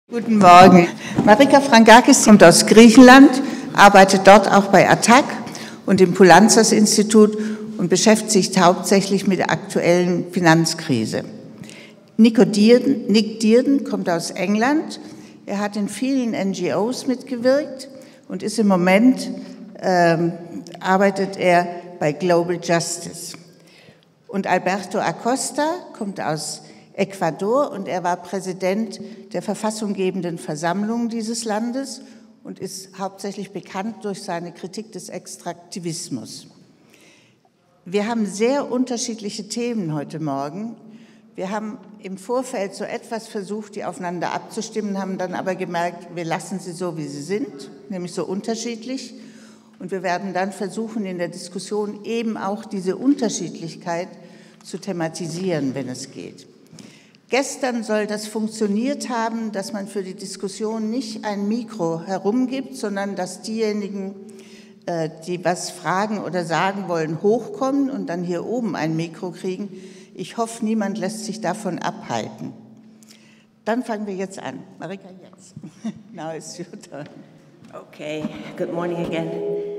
Guten Morgen. Marika Frangakis kommt aus Griechenland, arbeitet dort auch bei ATTAC und im Poulantzas-Institut und beschäftigt sich hauptsächlich mit der aktuellen Finanzkrise. Nick Dearden kommt aus England. Er hat in vielen NGOs mitgewirkt und ist im Moment, arbeitet er bei Global Justice. Und Alberto Acosta kommt aus Ecuador und er war Präsident der verfassunggebenden Versammlung dieses Landes und ist hauptsächlich bekannt durch seine Kritik des Extraktivismus. Wir haben sehr unterschiedliche Themen heute Morgen. Wir haben im Vorfeld so etwas versucht, die aufeinander abzustimmen, haben dann aber gemerkt, wir lassen sie so, wie sie sind, nämlich so unterschiedlich. Und wir werden dann versuchen, in der Diskussion eben auch diese Unterschiedlichkeit zu thematisieren, wenn es geht. Gestern soll das funktioniert haben, dass man für die Diskussion nicht ein Mikro herumgibt, sondern dass diejenigen, die was fragen oder sagen wollen, hochkommen und dann hier oben ein Mikro kriegen. Ich hoffe, niemand lässt sich davon abhalten. Dann fangen wir jetzt an. Marika, jetzt. Now it's your turn. Okay, good morning again.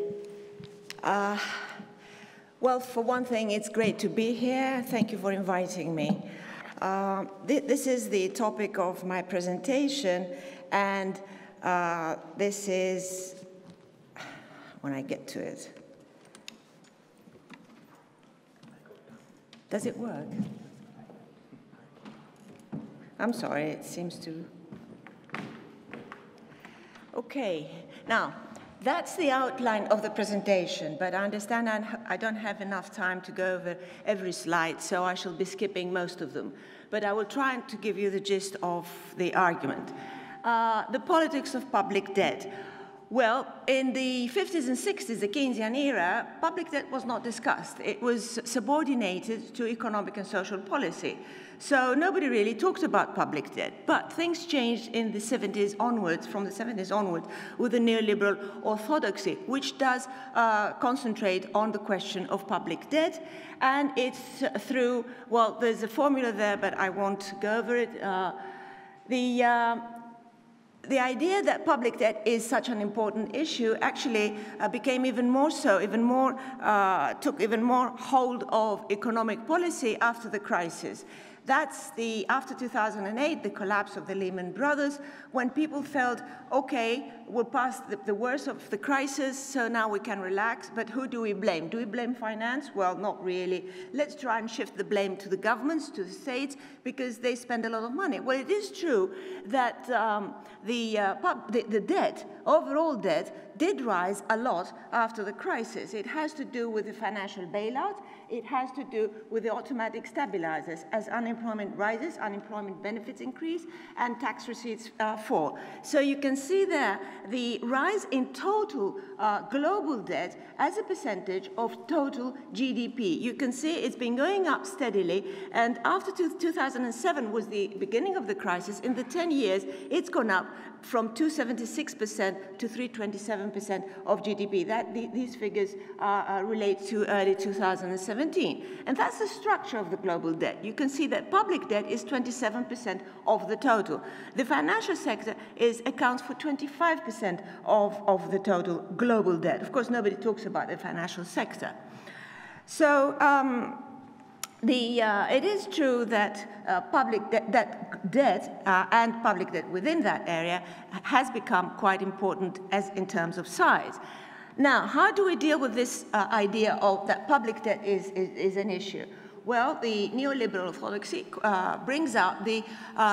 Well, for one thing, it's great to be here. Thank you for inviting me. This is the topic of my presentation, and this is, when I get to it. Does it work? I'm sorry, it seems to. Okay, now, that's the outline of the presentation, but I understand I don't have enough time to go over every slide, so I shall be skipping most of them. But I will try to give you the gist of the argument. The politics of public debt. Well, in the 50s and 60s, the Keynesian era, public debt was not discussed. It was subordinated to economic and social policy. So nobody really talked about public debt. But things changed in the 70s onwards, from the 70s onwards, with the neoliberal orthodoxy, which does concentrate on the question of public debt. And it's through, well, there's a formula there, but I won't go over it. The idea that public debt is such an important issue actually became even more so, took even more hold of economic policy after the crisis. That's after 2008, the collapse of the Lehman Brothers, when people felt, okay, we're past the worst of the crisis, so now we can relax, but who do we blame? Do we blame finance? Well, not really. Let's try and shift the blame to the governments, to the states, because they spend a lot of money. Well, it is true that the debt, overall debt, did rise a lot after the crisis. It has to do with the financial bailout. It has to do with the automatic stabilizers. As unemployment rises, unemployment benefits increase, and tax receipts fall. So you can see there the rise in total global debt as a percentage of total GDP. You can see it's been going up steadily, and after 2007 was the beginning of the crisis. In the 10 years, it's gone up from 276% to 327% of GDP. These figures relate to early 2017. And that's the structure of the global debt. You can see that public debt is 27% of the total. The financial sector accounts for 25% of the total global debt. Of course, nobody talks about the financial sector. So it is true that public debt and public debt within that area has become quite important in terms of size. Now, how do we deal with this idea of that public debt is an issue? Well, the neoliberal orthodoxy brings out the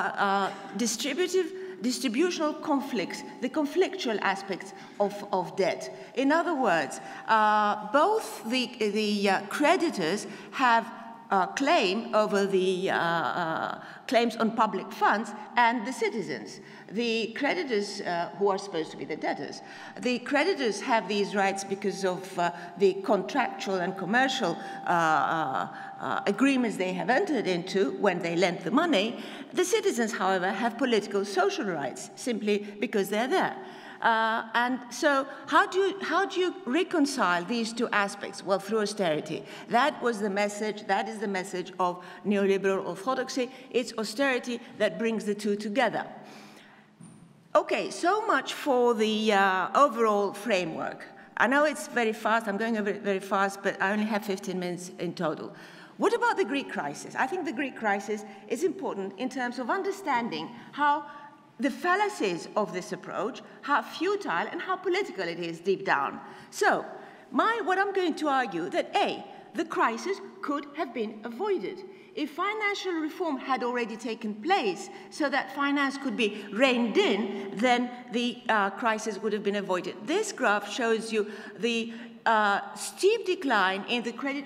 distributional conflicts, the conflictual aspects of debt. In other words, both the creditors have claim over the claims on public funds and the citizens. The creditors, who are supposed to be the debtors, the creditors have these rights because of the contractual and commercial agreements they have entered into when they lent the money. The citizens, however, have political social rights simply because they're there. And so how do you reconcile these two aspects? Well, through austerity. That is the message of neoliberal orthodoxy. It's austerity that brings the two together. Okay, so much for the overall framework. I know it's very fast, I'm going over it very fast, but I only have 15 minutes in total. What about the Greek crisis? I think the Greek crisis is important in terms of understanding how the fallacies of this approach, how futile and how political it is deep down. So, what I'm going to argue that A, the crisis could have been avoided. If financial reform had already taken place so that finance could be reined in, then the crisis would have been avoided. This graph shows you the steep decline in the credit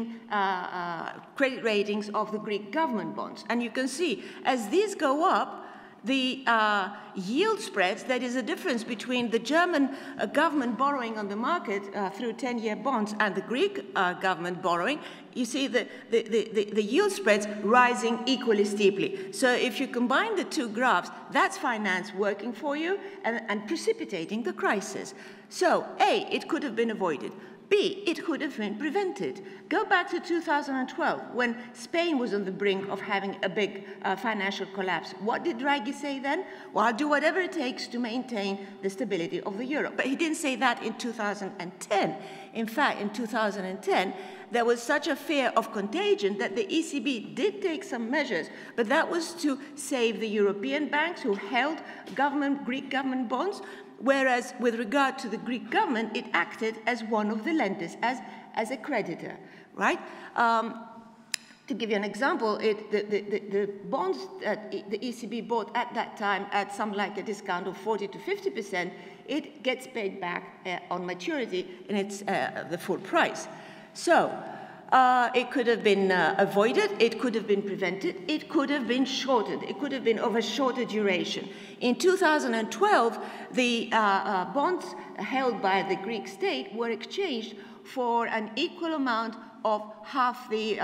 ratings of the Greek government bonds. And you can see, as these go up, the yield spreads, that is the difference between the German government borrowing on the market through 10-year bonds and the Greek government borrowing, you see the yield spreads rising equally steeply. So if you combine the two graphs, that's finance working for you and precipitating the crisis. So A, it could have been avoided. B, it could have been prevented. Go back to 2012, when Spain was on the brink of having a big financial collapse. What did Draghi say then? Well, I'll do whatever it takes to maintain the stability of the euro. But he didn't say that in 2010. In fact, in 2010, there was such a fear of contagion that the ECB did take some measures, but that was to save the European banks who held Greek government bonds, whereas with regard to the Greek government, it acted as one of the lenders, as a creditor, right? To give you an example, the bonds that the ECB bought at that time at something like a discount of 40 to 50%, it gets paid back on maturity and it's the full price. So it could have been avoided, it could have been prevented, it could have been shortened, it could have been of a shorter duration. In 2012, the bonds held by the Greek state were exchanged for an equal amount of half the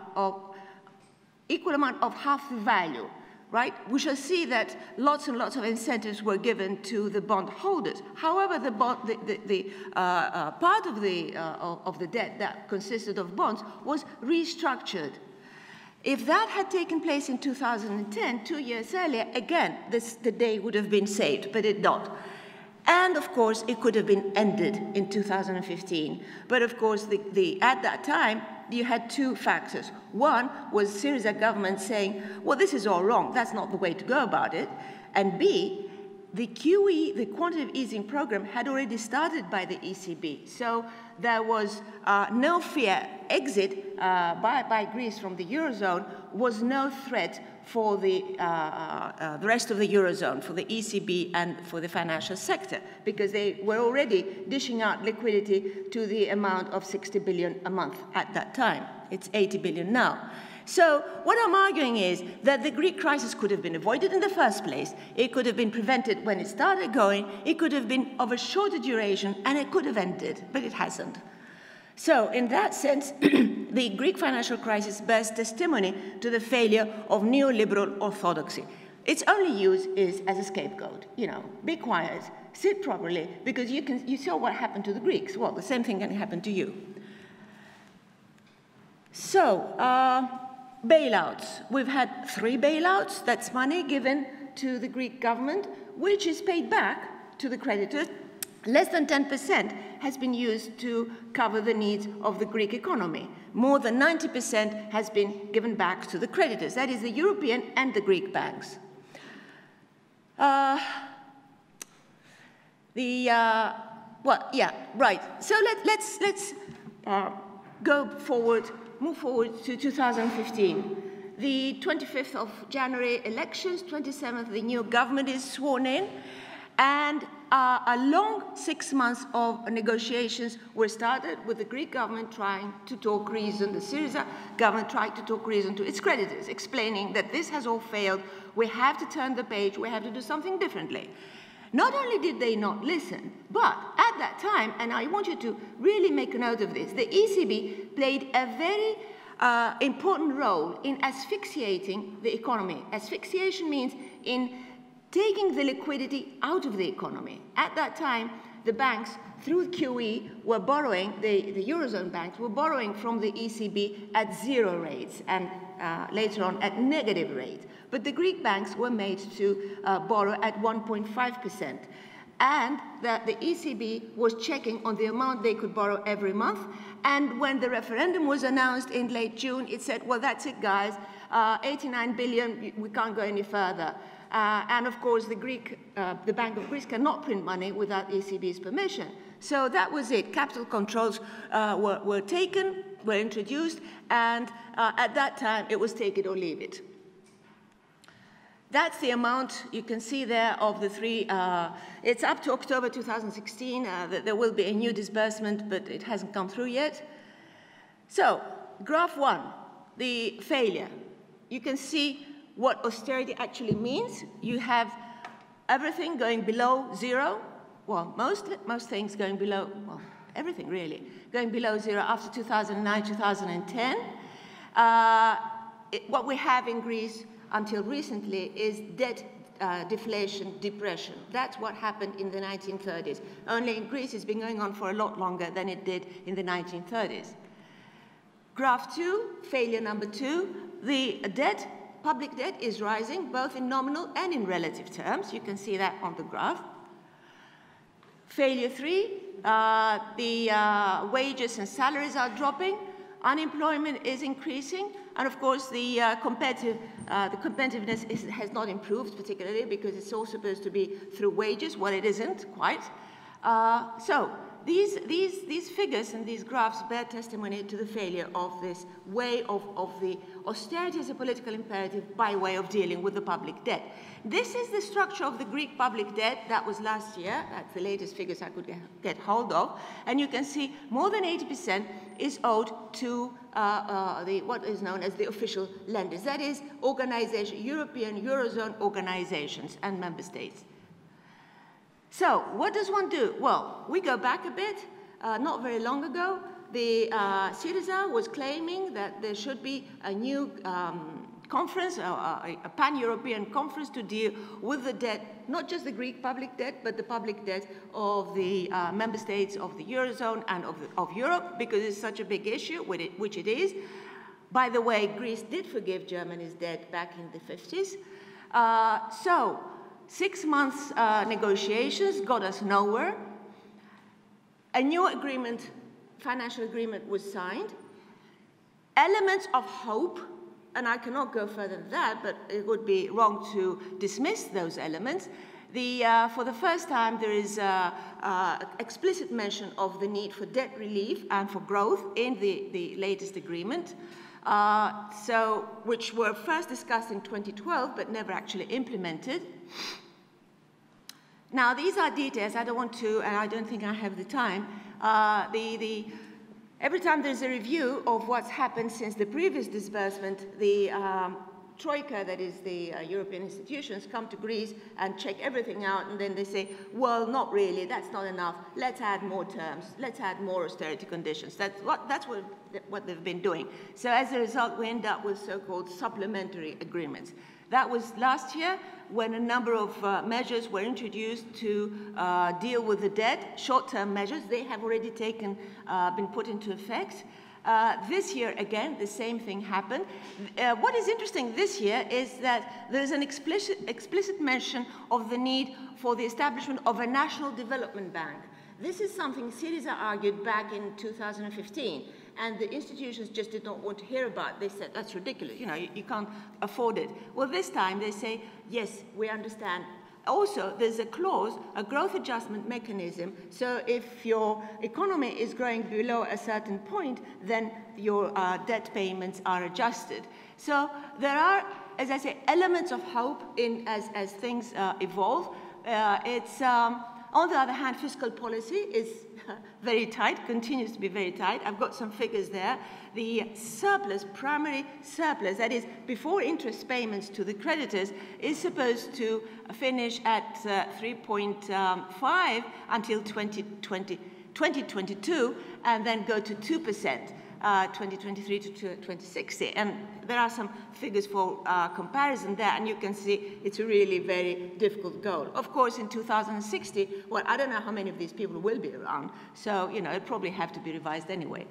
value, right? We shall see that lots and lots of incentives were given to the bond holders. However, the part of the debt that consisted of bonds was restructured. If that had taken place in 2010, 2 years earlier, again, the day would have been saved, but it not. And of course, it could have been ended in 2015. But of course, at that time, you had two factors. One was Syriza government saying, well, this is all wrong. That's not the way to go about it. And B, the QE, the quantitative easing program, had already started by the ECB. So there was no fear. Exit by Greece from the Eurozone was no threat for the rest of the Eurozone, for the ECB and for the financial sector, because they were already dishing out liquidity to the amount of 60 billion a month at that time. It's 80 billion now. So what I'm arguing is that the Greek crisis could have been avoided in the first place. It could have been prevented when it started going. It could have been of a shorter duration, and it could have ended, but it hasn't. So in that sense, the Greek financial crisis bears testimony to the failure of neoliberal orthodoxy. Its only use is as a scapegoat. You know, be quiet, sit properly, because you saw what happened to the Greeks. Well, the same thing can happen to you. So, bailouts. We've had 3 bailouts. That's money given to the Greek government, which is paid back to the creditors. Less than 10% has been used to cover the needs of the Greek economy. More than 90% has been given back to the creditors. That is the European and the Greek banks. Well, yeah, right. So let's move forward to 2015. The 25th of January elections, 27th, the new government is sworn in, and a long 6 months of negotiations were started with the Greek government trying to talk reason, the Syriza government trying to talk reason to its creditors, explaining that this has all failed, we have to turn the page, we have to do something differently. Not only did they not listen, but at that time, and I want you to really make a note of this, the ECB played a very important role in asphyxiating the economy. Asphyxiation means in taking the liquidity out of the economy. At that time, the banks through QE, were borrowing, the Eurozone banks were borrowing from the ECB at 0 rates and later on at negative rates. But the Greek banks were made to borrow at 1.5%. And that the ECB was checking on the amount they could borrow every month. And when the referendum was announced in late June, it said, well, that's it, guys, 89 billion, we can't go any further. And of course, the Bank of Greece cannot print money without ECB's permission. So that was it. Capital controls were introduced, and at that time, it was take it or leave it. That's the amount you can see there of the three. It's up to October 2016 that there will be a new disbursement, but it hasn't come through yet. So, graph 1, the failure. You can see what austerity actually means. You have everything going below 0. Well, most things going below, well, everything really, going below 0 after 2009, 2010. What we have in Greece until recently is debt deflation, depression. That's what happened in the 1930s. Only in Greece it's been going on for a lot longer than it did in the 1930s. Graph 2, failure number 2, the debt, public debt is rising both in nominal and in relative terms. You can see that on the graph. Failure 3, the wages and salaries are dropping, unemployment is increasing, and of course the competitiveness has not improved particularly because it's all supposed to be through wages. Well, it isn't quite. So these figures and these graphs bear testimony to the failure of this way of the austerity as a political imperative by way of dealing with the public debt. This is the structure of the Greek public debt. That was last year. That's the latest figures I could get hold of. And you can see more than 80% is owed to what is known as the official lenders. That is European Eurozone organizations and member states. So what does one do? Well, we go back a bit. Not very long ago, the Syriza was claiming that there should be a new conference, a pan-European conference to deal with the debt, not just the Greek public debt, but the public debt of the member states of the Eurozone and of Europe, because it's such a big issue, which it is. By the way, Greece did forgive Germany's debt back in the 50s. So 6 months negotiations got us nowhere. A new agreement, financial agreement, was signed. Elements of hope, and I cannot go further than that, but it would be wrong to dismiss those elements. For the first time, there is explicit mention of the need for debt relief and for growth in the latest agreement, which were first discussed in 2012, but never actually implemented. Now, these are details. I don't want to, and I don't think I have the time. Every time there's a review of what's happened since the previous disbursement, the Troika, that is the European institutions, come to Greece and check everything out, and then they say, well, not really, that's not enough, let's add more terms, let's add more austerity conditions. That's what they've been doing. So as a result, we end up with so-called supplementary agreements. That was last year when a number of measures were introduced to deal with the debt, short-term measures. They have already been put into effect. This year, again, the same thing happened. What is interesting this year is that there is an explicit mention of the need for the establishment of a national development bank. This is something Syriza argued back in 2015, and the institutions just did not want to hear about. They said, that's ridiculous, you can't afford it. Well, this time they say, yes, we understand. Also, there's a clause, a growth adjustment mechanism, so if your economy is growing below a certain point, then your debt payments are adjusted. So there are, as I say, elements of hope as things evolve. On the other hand, fiscal policy is very tight, continues to be very tight. I've got some figures there. The surplus, primary surplus, that is before interest payments to the creditors, is supposed to finish at 3.5 until 2022, and then go to 2%. 2023 to 2060. And there are some figures for comparison there, and you can see it's a really very difficult goal. Of course, in 2060, well, I don't know how many of these people will be around, so, you know, it'll probably have to be revised anyway.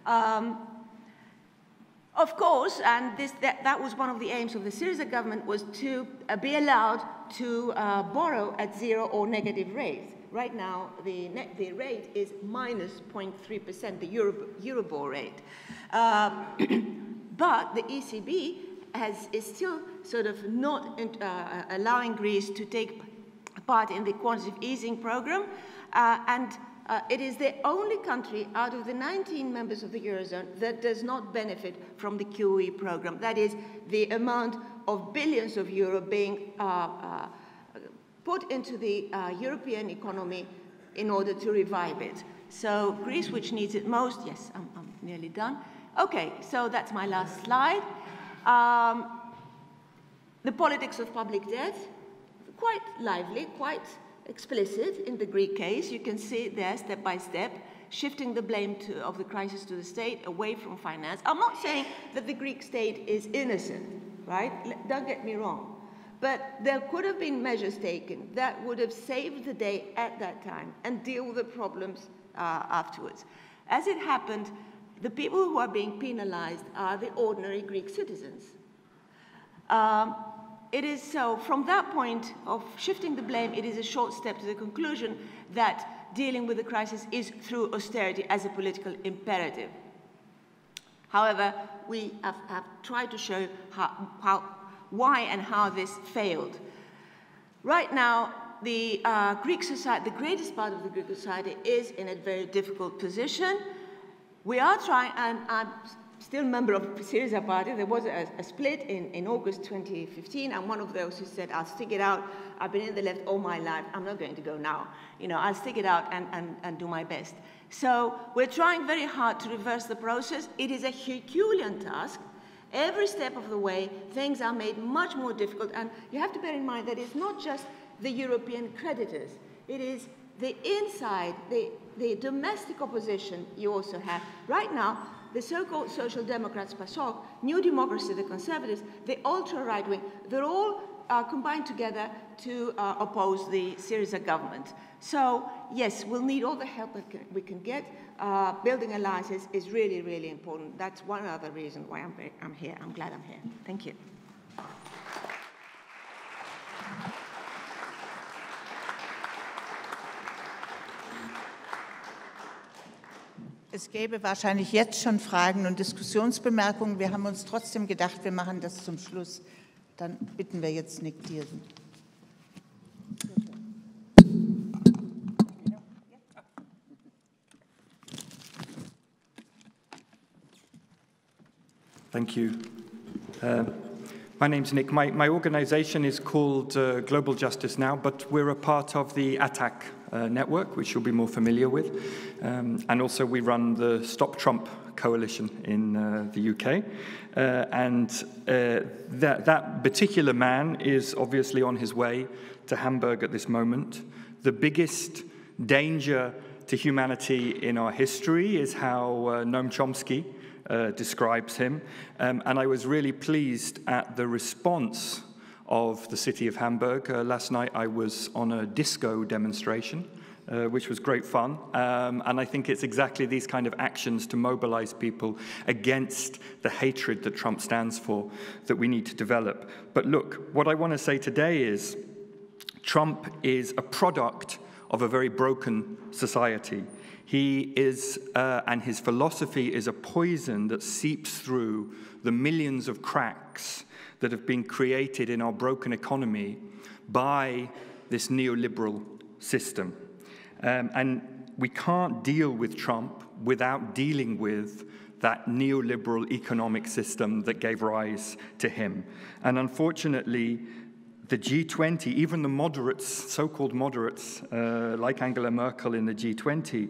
Of course, and that was one of the aims of the Syriza government, was to be allowed to borrow at 0 or negative rates. Right now, the rate is minus 0.3%, the Euribor rate. But the ECB is still sort of not allowing Greece to take part in the quantitative easing program, it is the only country out of the 19 members of the Eurozone that does not benefit from the QE program. That is the amount of billions of euro being put into the European economy in order to revive it. So Greece, which needs it most, yes, I'm nearly done. Okay, so that's my last slide. The politics of public debt, quite lively, quite explicit in the Greek case. You can see it there step by step, shifting the blame of the crisis to the state away from finance. I'm not saying that the Greek state is innocent, right? Don't get me wrong. But there could have been measures taken that would have saved the day at that time and deal with the problems afterwards. As it happened, the people who are being penalized are the ordinary Greek citizens. It is so, from that point of shifting the blame, it is a short step to the conclusion that dealing with the crisis is through austerity as a political imperative. However, we have tried to show why and how this failed. Right now, the Greek society, the greatest part of the Greek society, is in a very difficult position. We are trying, and I'm still a member of the Syriza party. There was a split in August 2015. I'm one of those who said, I'll stick it out. I've been in the left all my life. I'm not going to go now. You know, I'll stick it out and do my best. So we're trying very hard to reverse the process. It is a Herculean task. Every step of the way, things are made much more difficult. And you have to bear in mind that it's not just the European creditors. It is the inside, the domestic opposition you also have. Right now, the so-called Social Democrats, PASOK, New Democracy, the Conservatives, the ultra-right wing, they're all combined together to oppose the Syriza government. So, yes, we'll need all the help we can get. Building alliances is really, really important. That's one other reason why I'm here. I'm glad I'm here. Thank you. Es gäbe wahrscheinlich jetzt schon Fragen und Diskussionsbemerkungen. Wir haben uns trotzdem gedacht, wir machen das zum Schluss. Dann bitten wir jetzt Nick Dierden. Thank you. My name's Nick. My organization is called Global Justice Now, but we're a part of the ATTAC network, which you'll be more familiar with. And also we run the Stop Trump coalition in the UK. That particular man is obviously on his way to Hamburg at this moment. The biggest danger to humanity in our history is how Noam Chomsky describes him. And I was really pleased at the response of the city of Hamburg. Last night I was on a disco demonstration, which was great fun. And I think it's exactly these kind of actions to mobilize people against the hatred that Trump stands for that we need to develop. But look, what I want to say today is Trump is a product of a very broken society. He is, and his philosophy is a poison that seeps through the millions of cracks that have been created in our broken economy by this neoliberal system. And we can't deal with Trump without dealing with that neoliberal economic system that gave rise to him. And unfortunately, the G20, even the moderates, so-called moderates, like Angela Merkel in the G20,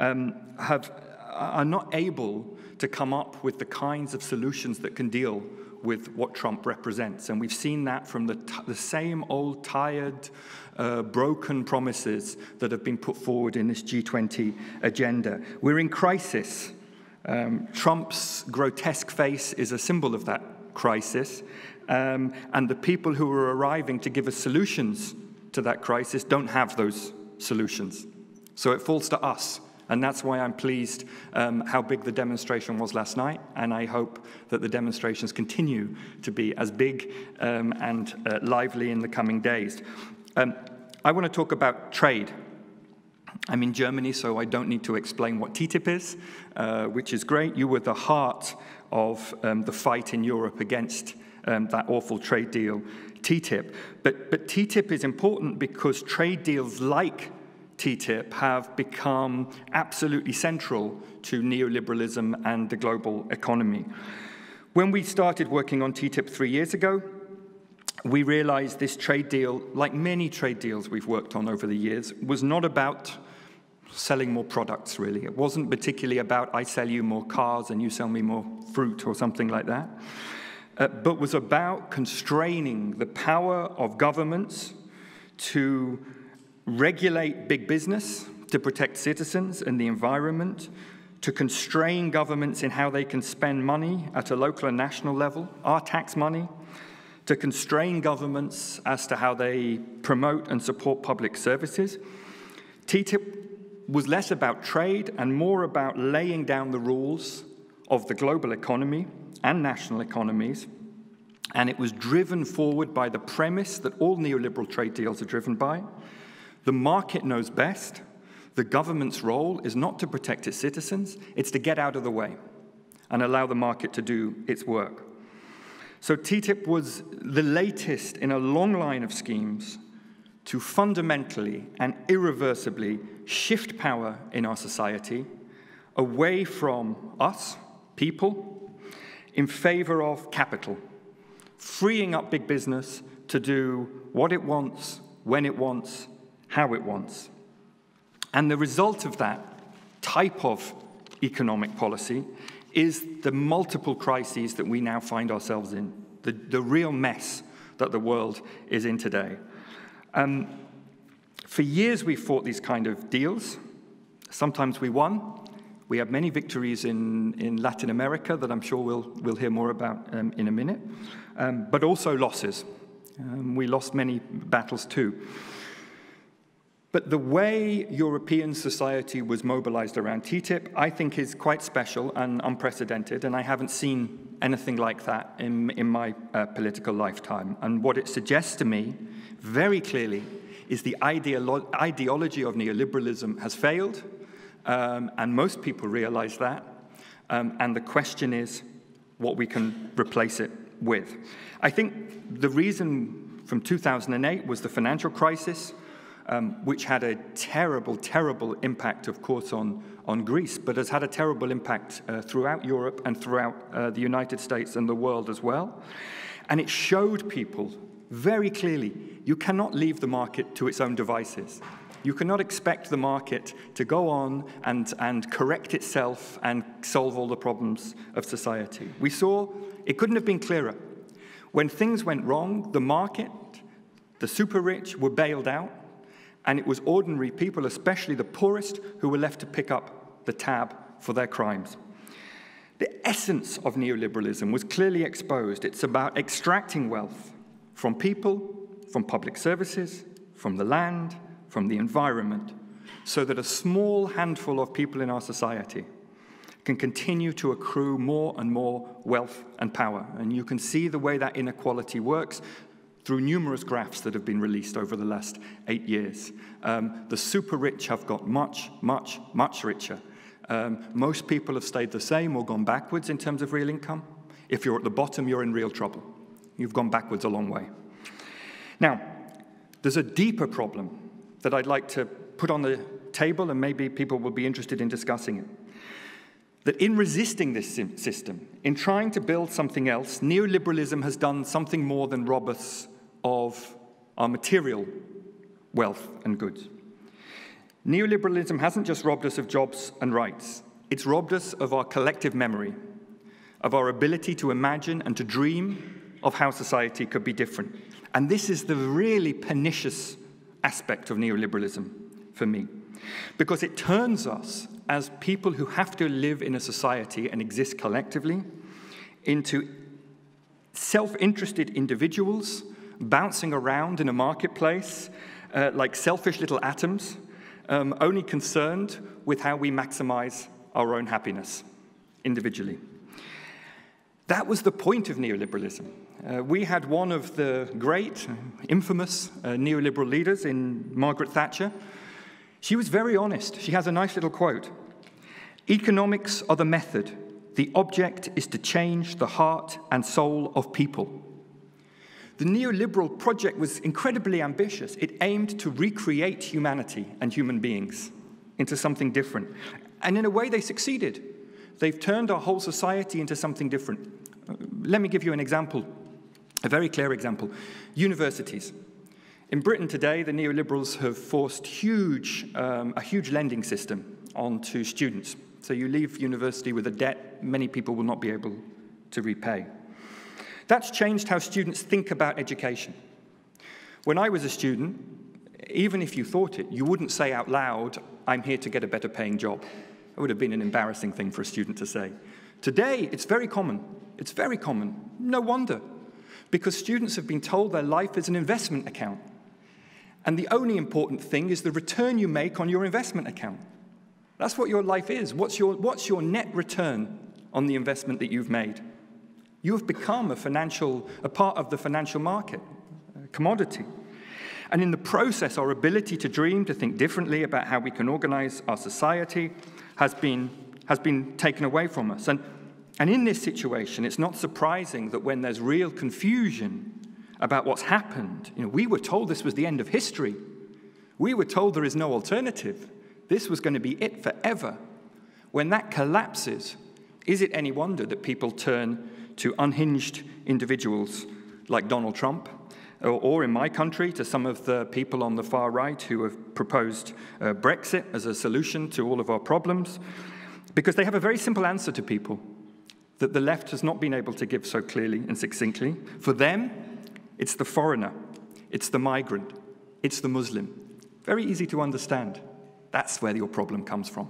are not able to come up with the kinds of solutions that can deal with what Trump represents. And we've seen that from the same old, tired, broken promises that have been put forward in this G20 agenda. We're in crisis. Trump's grotesque face is a symbol of that crisis, and the people who are arriving to give us solutions to that crisis don't have those solutions. So it falls to us, and that's why I'm pleased how big the demonstration was last night, and I hope that the demonstrations continue to be as big and lively in the coming days. I want to talk about trade. I'm in Germany, so I don't need to explain what TTIP is, which is great. You were the heart of the fight in Europe against that awful trade deal, TTIP. But TTIP is important because trade deals like TTIP have become absolutely central to neoliberalism and the global economy. When we started working on TTIP 3 years ago, we realized this trade deal, like many trade deals we've worked on over the years, was not about selling more products, really. It wasn't particularly about I sell you more cars and you sell me more fruit or something like that, but was about constraining the power of governments to regulate big business, to protect citizens and the environment, to constrain governments in how they can spend money at a local and national level, our tax money, to constrain governments as to how they promote and support public services. TTIP was less about trade and more about laying down the rules of the global economy and national economies, and it was driven forward by the premise that all neoliberal trade deals are driven by. The market knows best. The government's role is not to protect its citizens, it's to get out of the way and allow the market to do its work. So TTIP was the latest in a long line of schemes to fundamentally and irreversibly shift power in our society away from us, people, in favor of capital, freeing up big business to do what it wants, when it wants, how it wants. And the result of that type of economic policy is the multiple crises that we now find ourselves in, the real mess that the world is in today. For years we've fought these kind of deals. Sometimes we won. We have many victories in Latin America that I'm sure we'll hear more about in a minute, but also losses. We lost many battles too. But the way European society was mobilized around TTIP, I think, is quite special and unprecedented, and I haven't seen anything like that in my political lifetime. And what it suggests to me, very clearly, is the ideology of neoliberalism has failed, and most people realize that. And the question is what we can replace it with. I think the reason from 2008 was the financial crisis, which had a terrible, terrible impact, of course, on Greece, but has had a terrible impact throughout Europe and throughout the United States and the world as well. And it showed people very clearly, you cannot leave the market to its own devices. You cannot expect the market to go on and correct itself and solve all the problems of society. We saw it couldn't have been clearer. When things went wrong, the market, the super rich, were bailed out, and it was ordinary people, especially the poorest, who were left to pick up the tab for their crimes. The essence of neoliberalism was clearly exposed. It's about extracting wealth from people, from public services, from the land, from the environment, so that a small handful of people in our society can continue to accrue more and more wealth and power. And you can see the way that inequality works through numerous graphs that have been released over the last 8 years. The super rich have got much, much, much richer. Most people have stayed the same or gone backwards in terms of real income. If you're at the bottom, you're in real trouble. You've gone backwards a long way. Now, there's a deeper problem that I'd like to put on the table, and maybe people will be interested in discussing it. That in resisting this system, in trying to build something else, neoliberalism has done something more than rob us of our material wealth and goods. Neoliberalism hasn't just robbed us of jobs and rights. It's robbed us of our collective memory, of our ability to imagine and to dream of how society could be different. And this is the really pernicious aspect of neoliberalism for me, because it turns us as people who have to live in a society and exist collectively into self-interested individuals bouncing around in a marketplace like selfish little atoms, only concerned with how we maximize our own happiness individually. That was the point of neoliberalism. We had one of the great, infamous neoliberal leaders in Margaret Thatcher. She was very honest. She has a nice little quote. "Economics are the method. The object is to change the heart and soul of people." The neoliberal project was incredibly ambitious. It aimed to recreate humanity and human beings into something different. And in a way, they succeeded. They've turned our whole society into something different. Let me give you an example, a very clear example. Universities. In Britain today, the neoliberals have forced a huge lending system onto students. So you leave university with a debt many people will not be able to repay. That's changed how students think about education. When I was a student, even if you thought it, you wouldn't say out loud, "I'm here to get a better paying job." It would have been an embarrassing thing for a student to say. Today, it's very common. It's very common. No wonder, because students have been told their life is an investment account. And the only important thing is the return you make on your investment account. That's what your life is. What's your net return on the investment that you've made? You have become a part of the financial market, a commodity. And in the process, our ability to dream, to think differently about how we can organize our society has been taken away from us. And in this situation, it's not surprising that when there's real confusion about what's happened, we were told this was the end of history. We were told there is no alternative. This was going to be it forever. When that collapses, is it any wonder that people turn to unhinged individuals like Donald Trump, or in my country, to some of the people on the far right who have proposed Brexit as a solution to all of our problems? Because they have a very simple answer to people that the left has not been able to give so clearly and succinctly. For them, it's the foreigner, it's the migrant, it's the Muslim. Very easy to understand. That's where your problem comes from.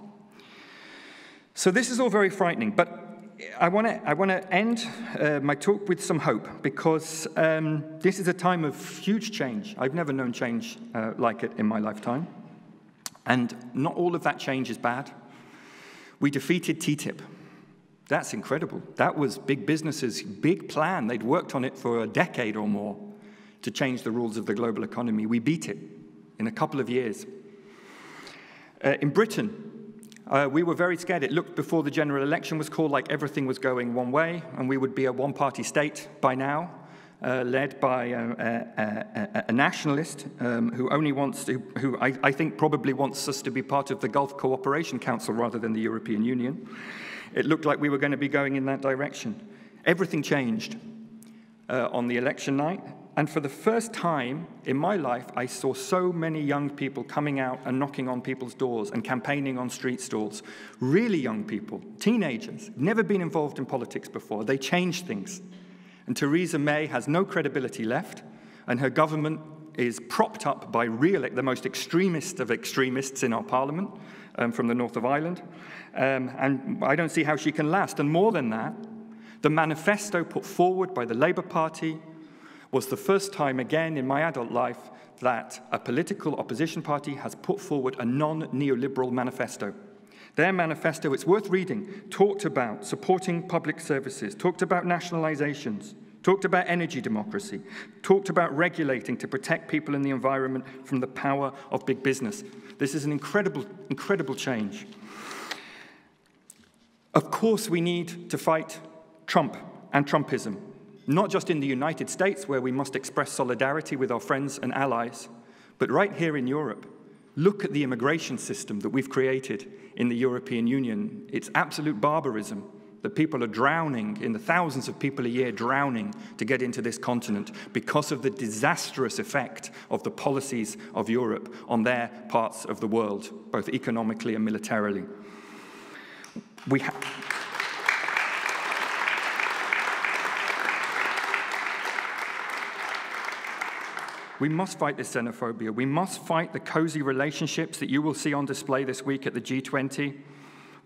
So this is all very frightening, but I want to end my talk with some hope, because this is a time of huge change. I've never known change like it in my lifetime. And not all of that change is bad. We defeated TTIP. That's incredible. That was big businesses' big plan. They'd worked on it for a decade or more to change the rules of the global economy. We beat it in a couple of years. In Britain, we were very scared. It looked before the general election was called like everything was going one way, and we would be a one-party state by now, led by a nationalist who only wants to, who I think probably wants us to be part of the Gulf Cooperation Council rather than the European Union. It looked like we were going to be going in that direction. Everything changed on the election night. And for the first time in my life, I saw so many young people coming out and knocking on people's doors and campaigning on street stalls. Really young people, teenagers, never been involved in politics before. They changed things. And Theresa May has no credibility left, and her government is propped up by the most extremist of extremists in our parliament from the north of Ireland. And I don't see how she can last. And more than that, the manifesto put forward by the Labour Party was the first time again in my adult life that a political opposition party has put forward a non-neoliberal manifesto. Their manifesto, it's worth reading, talked about supporting public services, talked about nationalizations, talked about energy democracy, talked about regulating to protect people and the environment from the power of big business. This is an incredible, incredible change. Of course, we need to fight Trump and Trumpism, not just in the United States, where we must express solidarity with our friends and allies, but right here in Europe. Look at the immigration system that we've created in the European Union. It's absolute barbarism that people are drowning, in the thousands of people a year drowning to get into this continent because of the disastrous effect of the policies of Europe on their parts of the world, both economically and militarily. We must fight this xenophobia. We must fight the cozy relationships that you will see on display this week at the G20.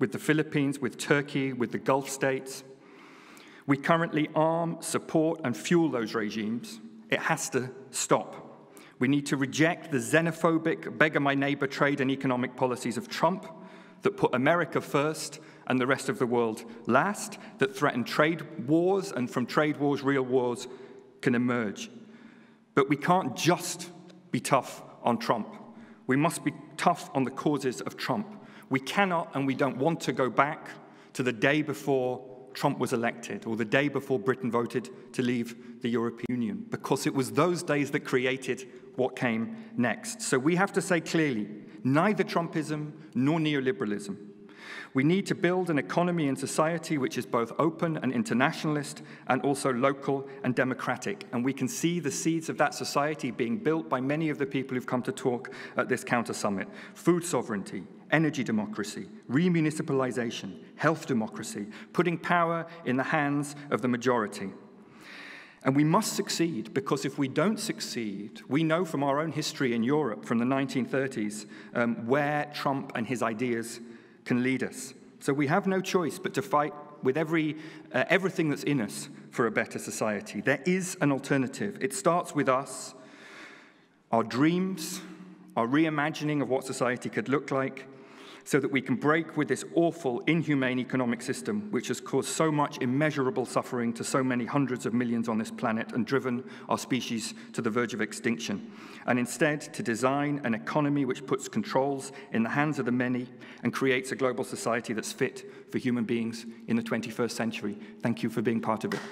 with the Philippines, with Turkey, with the Gulf states. We currently arm, support, and fuel those regimes. It has to stop. We need to reject the xenophobic, beggar-my-neighbor trade and economic policies of Trump that put America first and the rest of the world last, that threaten trade wars, and from trade wars, real wars can emerge. But we can't just be tough on Trump. We must be tough on the causes of Trump. We cannot and we don't want to go back to the day before Trump was elected or the day before Britain voted to leave the European Union, because it was those days that created what came next. So we have to say clearly, neither Trumpism nor neoliberalism. We need to build an economy and society which is both open and internationalist and also local and democratic. And we can see the seeds of that society being built by many of the people who've come to talk at this counter summit. Food sovereignty, energy democracy, remunicipalization, health democracy, putting power in the hands of the majority. And we must succeed, because if we don't succeed, we know from our own history in Europe from the 1930s where Trump and his ideas can lead us. So we have no choice but to fight with everything that's in us for a better society. There is an alternative. It starts with us, our dreams, our reimagining of what society could look like, so that we can break with this awful, inhumane economic system which has caused so much immeasurable suffering to so many hundreds of millions on this planet and driven our species to the verge of extinction. And instead, to design an economy which puts controls in the hands of the many and creates a global society that's fit for human beings in the 21st century. Thank you for being part of it.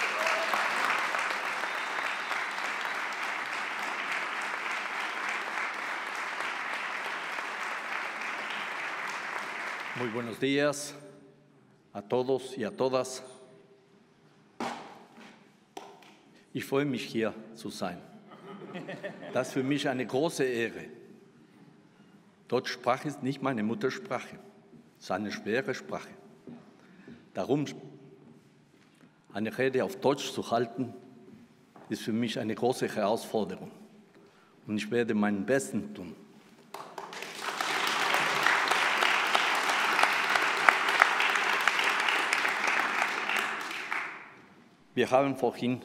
Muy buenos días a todos y a todas. Ich freue mich, hier zu sein. Das ist für mich eine große Ehre. Deutschsprache ist nicht meine Muttersprache. Es ist eine schwere Sprache. Darum eine Rede auf Deutsch zu halten, ist für mich eine große Herausforderung. Und ich werde mein Bestes tun. Wir haben vorhin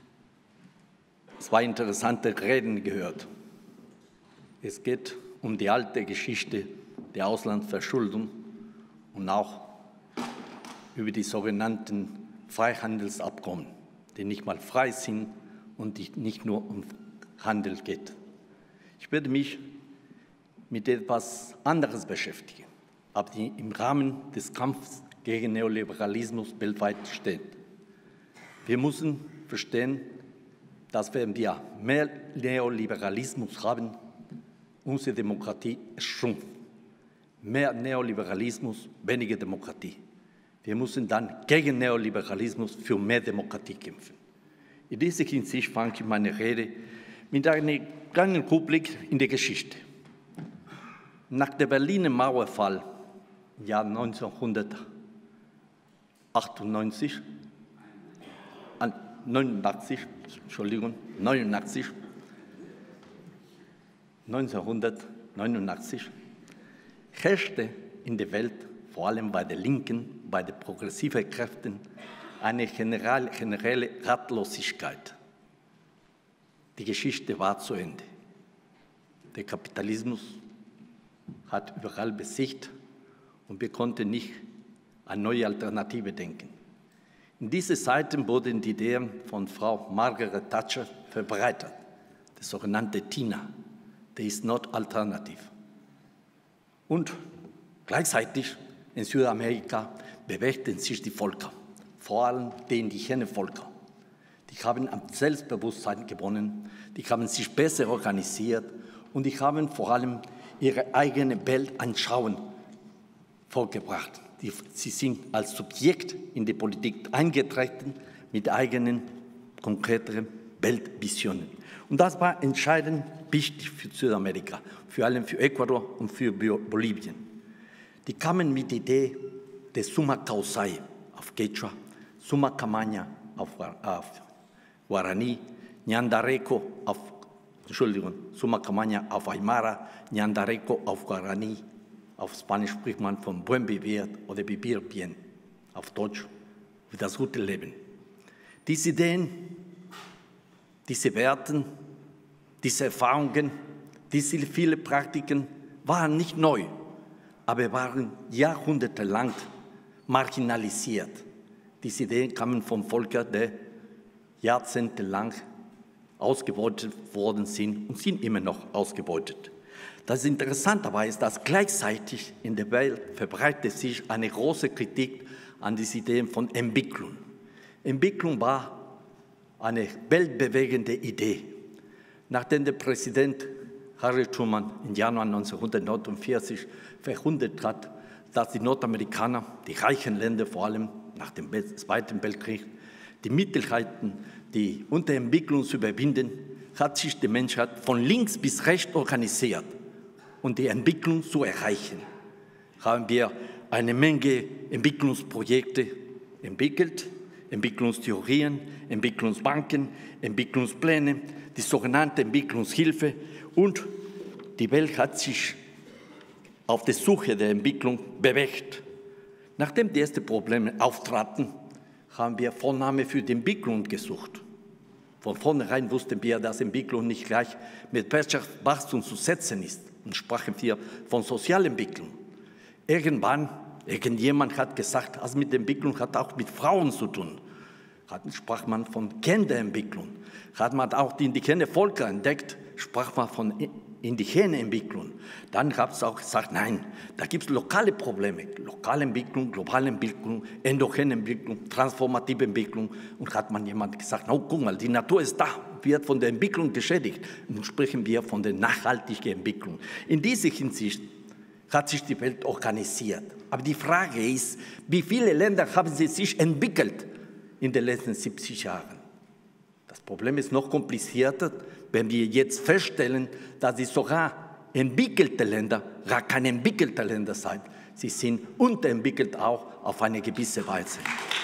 zwei interessante Reden gehört. Es geht um die alte Geschichte der Auslandsverschuldung und auch über die sogenannten Freihandelsabkommen, die nicht mal frei sind und die nicht nur um Handel geht. Ich werde mich mit etwas anderes beschäftigen, aber die im Rahmen des Kampfes gegen Neoliberalismus weltweit steht. Wir müssen verstehen, dass wenn wir mehr Neoliberalismus haben, unsere Demokratie schrumpft. Mehr Neoliberalismus, weniger Demokratie. Wir müssen dann gegen Neoliberalismus für mehr Demokratie kämpfen. In dieser Hinsicht fange ich meine Rede mit einem kleinen Rückblick in die Geschichte. Nach dem Berliner Mauerfall im Jahr 1989, 1989 herrschte in der Welt, vor allem bei den Linken, bei den progressiven Kräften, eine generelle Ratlosigkeit. Die Geschichte war zu Ende. Der Kapitalismus hat überall besiegt und wir konnten nicht an neue Alternative denken. In diesen Zeiten wurden die Ideen von Frau Margaret Thatcher verbreitet, die sogenannte TINA, die ist not alternative. Und gleichzeitig in Südamerika bewegten sich die Völker, vor allem die indigenen Völker. Die haben an Selbstbewusstsein gewonnen, die haben sich besser organisiert und die haben vor allem ihre eigene Weltanschauung vorgebracht. Sie sind als Subjekt in die Politik eingetreten mit eigenen, konkreten Weltvisionen. Und das war entscheidend wichtig für Südamerika, vor allem für Ecuador und für Bolivien. Die kamen mit der Idee des Summa Causai auf Quechua, Summa Camaña auf Guarani, Ñandareco Summa Camaña auf Aymara, Ñandareco auf Guarani Auf Spanisch spricht man von Buen Vivir oder Vivir Bien, auf Deutsch für das gute Leben. Diese Ideen, diese Werte, diese Erfahrungen, diese vielen Praktiken waren nicht neu, aber waren jahrhundertelang marginalisiert. Diese Ideen kamen vom Volk, die jahrzehntelang ausgebeutet worden sind und sind immer noch ausgebeutet. Das Interessante dabei ist, dass gleichzeitig in der Welt verbreitet sich eine große Kritik an diese Ideen von Entwicklung. Entwicklung war eine weltbewegende Idee. Nachdem der Präsident Harry Truman im Januar 1949 verkündet hat, dass die Nordamerikaner, die reichen Länder vor allem nach dem Zweiten Weltkrieg, die Mittel hatten, die Unterentwicklung zu überwinden, hat sich die Menschheit von links bis rechts organisiert, um die Entwicklung zu erreichen. Haben wir eine Menge Entwicklungsprojekte entwickelt, Entwicklungstheorien, Entwicklungsbanken, Entwicklungspläne, die sogenannte Entwicklungshilfe, und die Welt hat sich auf der Suche der Entwicklung bewegt. Nachdem die ersten Probleme auftraten, haben wir Vornamen für die Entwicklung gesucht. Von vornherein wussten wir, dass Entwicklung nicht gleich mit Wirtschaftswachstum zu setzen ist, und sprachen wir von Sozialentwicklung. Irgendjemand hat gesagt, also mit Entwicklung hat auch mit Frauen zu tun. Sprach man von Kinderentwicklung. Hat man auch die indigenen Völker entdeckt, sprach man von indigene Entwicklung. Dann gab es auch gesagt, nein, da gibt es lokale Probleme. Lokale Entwicklung, globale Entwicklung, endogene Entwicklung, transformative Entwicklung. Und hat man jemand gesagt, oh, guck mal, die Natur ist da, wird von der Entwicklung geschädigt. Und nun sprechen wir von der nachhaltigen Entwicklung. In dieser Hinsicht hat sich die Welt organisiert. Aber die Frage ist, wie viele Länder haben sie sich entwickelt in den letzten 70 Jahren? Das Problem ist noch komplizierter, wenn wir jetzt feststellen, dass sie sogar entwickelte Länder gar keine entwickelten Länder sind. Sie sind unterentwickelt auch auf eine gewisse Weise.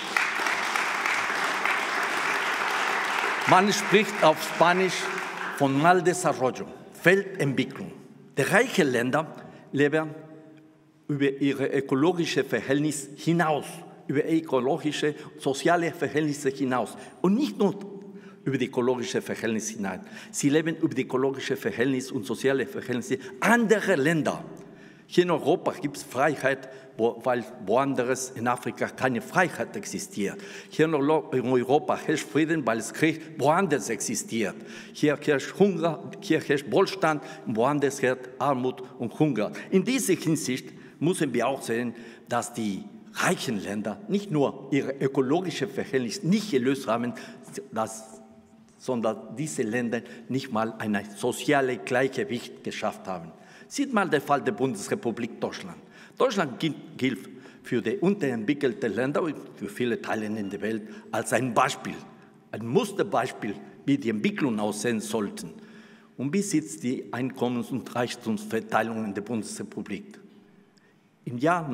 Man spricht auf Spanisch von Mal Desarrollo, Feldentwicklung. Die reichen Länder leben über ihre ökologische Verhältnisse hinaus, über ökologische, soziale Verhältnisse hinaus. Und nicht nur über die ökologische Verhältnisse hinein. Sie leben über die ökologische Verhältnisse und soziale Verhältnisse anderer Länder. Hier in Europa gibt es Freiheit, weil woanders in Afrika keine Freiheit existiert. Hier in Europa herrscht Frieden, weil es Krieg woanders existiert. Hier herrscht Hunger, hier herrscht Wohlstand, woanders herrscht Armut und Hunger. In dieser Hinsicht müssen wir auch sehen, dass die reichen Länder nicht nur ihre ökologischen Verhältnisse nicht gelöst haben, sondern diese Länder nicht mal ein soziales Gleichgewicht geschafft haben. Sieht mal den Fall der Bundesrepublik Deutschland. Deutschland gilt für die unterentwickelten Länder und für viele Teile in der Welt als ein Beispiel, ein Musterbeispiel, wie die Entwicklung aussehen sollten. Und wie sieht die Einkommens- und Reichtumsverteilung in der Bundesrepublik? Im Jahr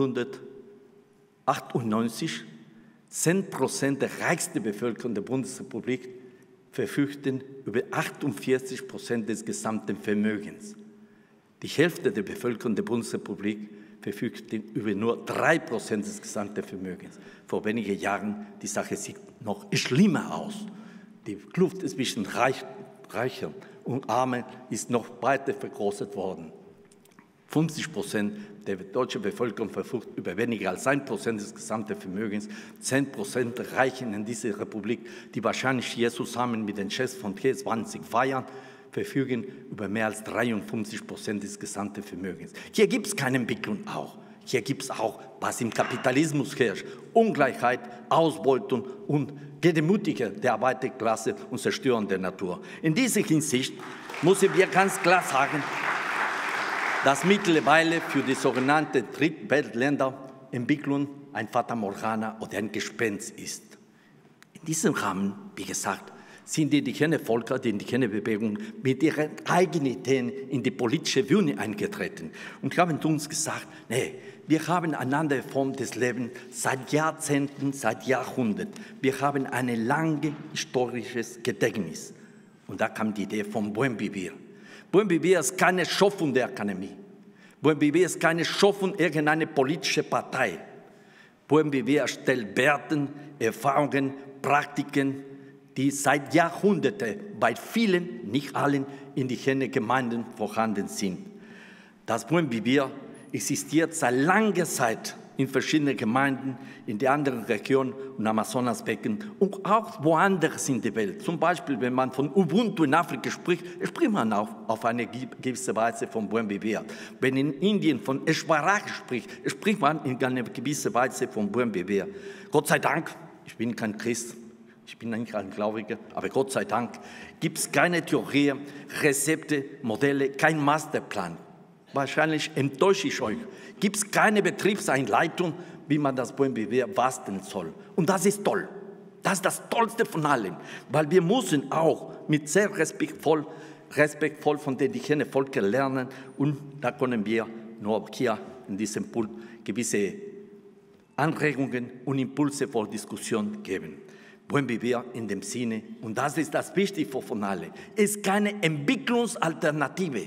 1998 10% der reichsten Bevölkerung der Bundesrepublik verfügten über 48% des gesamten Vermögens. Die Hälfte der Bevölkerung der Bundesrepublik verfügte über nur 3% des gesamten Vermögens. Vor wenigen Jahren, die Sache sieht noch schlimmer aus. Die Kluft zwischen Reichen und Armen ist noch weiter vergrößert worden. 50% der deutschen Bevölkerung verfügt über weniger als 1% des gesamten Vermögens. 10% der Reichen in dieser Republik, die wahrscheinlich hier zusammen mit den Chefs von G20 feiern, verfügen über mehr als 53% des gesamten Vermögens. Hier gibt es keine Entwicklung auch. Hier gibt es auch, was im Kapitalismus herrscht: Ungleichheit, Ausbeutung und Gedemütigung der Arbeiterklasse und Zerstörung der Natur. In dieser Hinsicht müssen wir ganz klar sagen, dass mittlerweile für die sogenannten Drittweltländer Entwicklung ein Fata Morgana oder ein Gespenst ist. In diesem Rahmen, wie gesagt, sind die indigenen Völker, die indigene Bewegung mit ihren eigenen Ideen in die politische Bühne eingetreten und haben uns gesagt, nee, wir haben eine andere Form des Lebens seit Jahrzehnten, seit Jahrhunderten. Wir haben ein langes historisches Gedächtnis. Und da kam die Idee vom Buen Vivir. Buen Vivir ist keine Schöpfung der Akademie. Buen Vivir ist keine Schaffung irgendeiner politischen Partei. Buen Vivir stellt Werten, Erfahrungen, Praktiken, die seit Jahrhunderten bei vielen, nicht allen, indigenen Gemeinden vorhanden sind. Das Buen Vivir existiert seit langer Zeit in verschiedenen Gemeinden, in den anderen Regionen und Amazonasbecken und auch woanders in der Welt. Zum Beispiel, wenn man von Ubuntu in Afrika spricht, spricht man auch auf eine gewisse Weise von Buen Vivir. Wenn in Indien von Eshwaraj spricht, spricht man in einer gewissen Weise von Buen Vivir. Gott sei Dank, ich bin kein Christ, ich bin nicht ein Gläubiger, aber Gott sei Dank gibt es keine Theorie, Rezepte, Modelle, kein Masterplan. Wahrscheinlich enttäusche ich euch. Gibt es keine Betriebseinleitung, wie man das Buen Vivir basteln soll. Und das ist toll. Das ist das Tollste von allem. Weil wir müssen auch mit sehr respektvoll von den indigenen Völkern lernen. Und da können wir nur hier in diesem Pult gewisse Anregungen und Impulse für Diskussion geben. Buen Vivir in dem Sinne, und das ist das Wichtigste von allen, ist keine Entwicklungsalternative.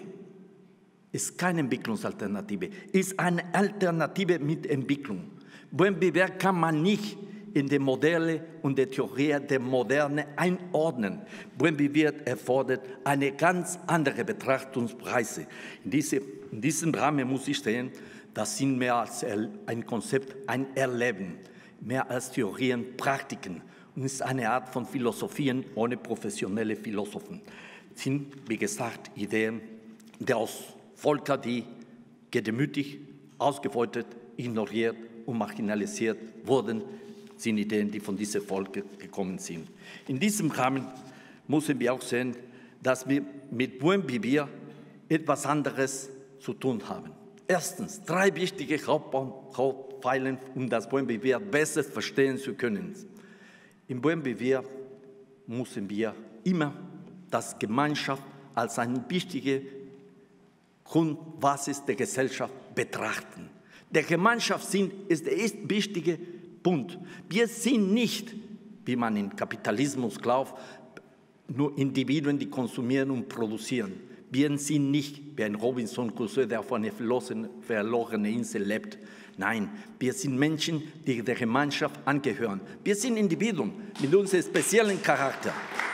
Ist keine Entwicklungsalternative, ist eine Alternative mit Entwicklung. Buen Vivir kann man nicht in die Modelle und die Theorie der Moderne einordnen. Buen Vivir erfordert eine ganz andere Betrachtungsweise. In diesem Rahmen muss ich sehen, das sind mehr als ein Konzept, ein Erleben, mehr als Theorien, Praktiken. Und es ist eine Art von Philosophien ohne professionelle Philosophen. Es sind, wie gesagt, Ideen, die aus Völker, die gedemütigt, ausgebeutet, ignoriert und marginalisiert wurden, sind Ideen, die von diesen Völkern gekommen sind. In diesem Rahmen müssen wir auch sehen, dass wir mit Buen Vivir etwas anderes zu tun haben. Erstens, 3 wichtige Hauptpfeiler, um das Buen Vivir besser verstehen zu können. Im Buen Vivir müssen wir immer das Gemeinschaft als eine wichtige Grundbasis der Gesellschaft betrachten. Der Gemeinschaftssinn ist der wichtige Punkt. Wir sind nicht, wie man im Kapitalismus glaubt, nur Individuen, die konsumieren und produzieren. Wir sind nicht wie ein Robinson Crusoe, der auf einer verlorenen Insel lebt. Nein, wir sind Menschen, die der Gemeinschaft angehören. Wir sind Individuen mit unserem speziellen Charakter.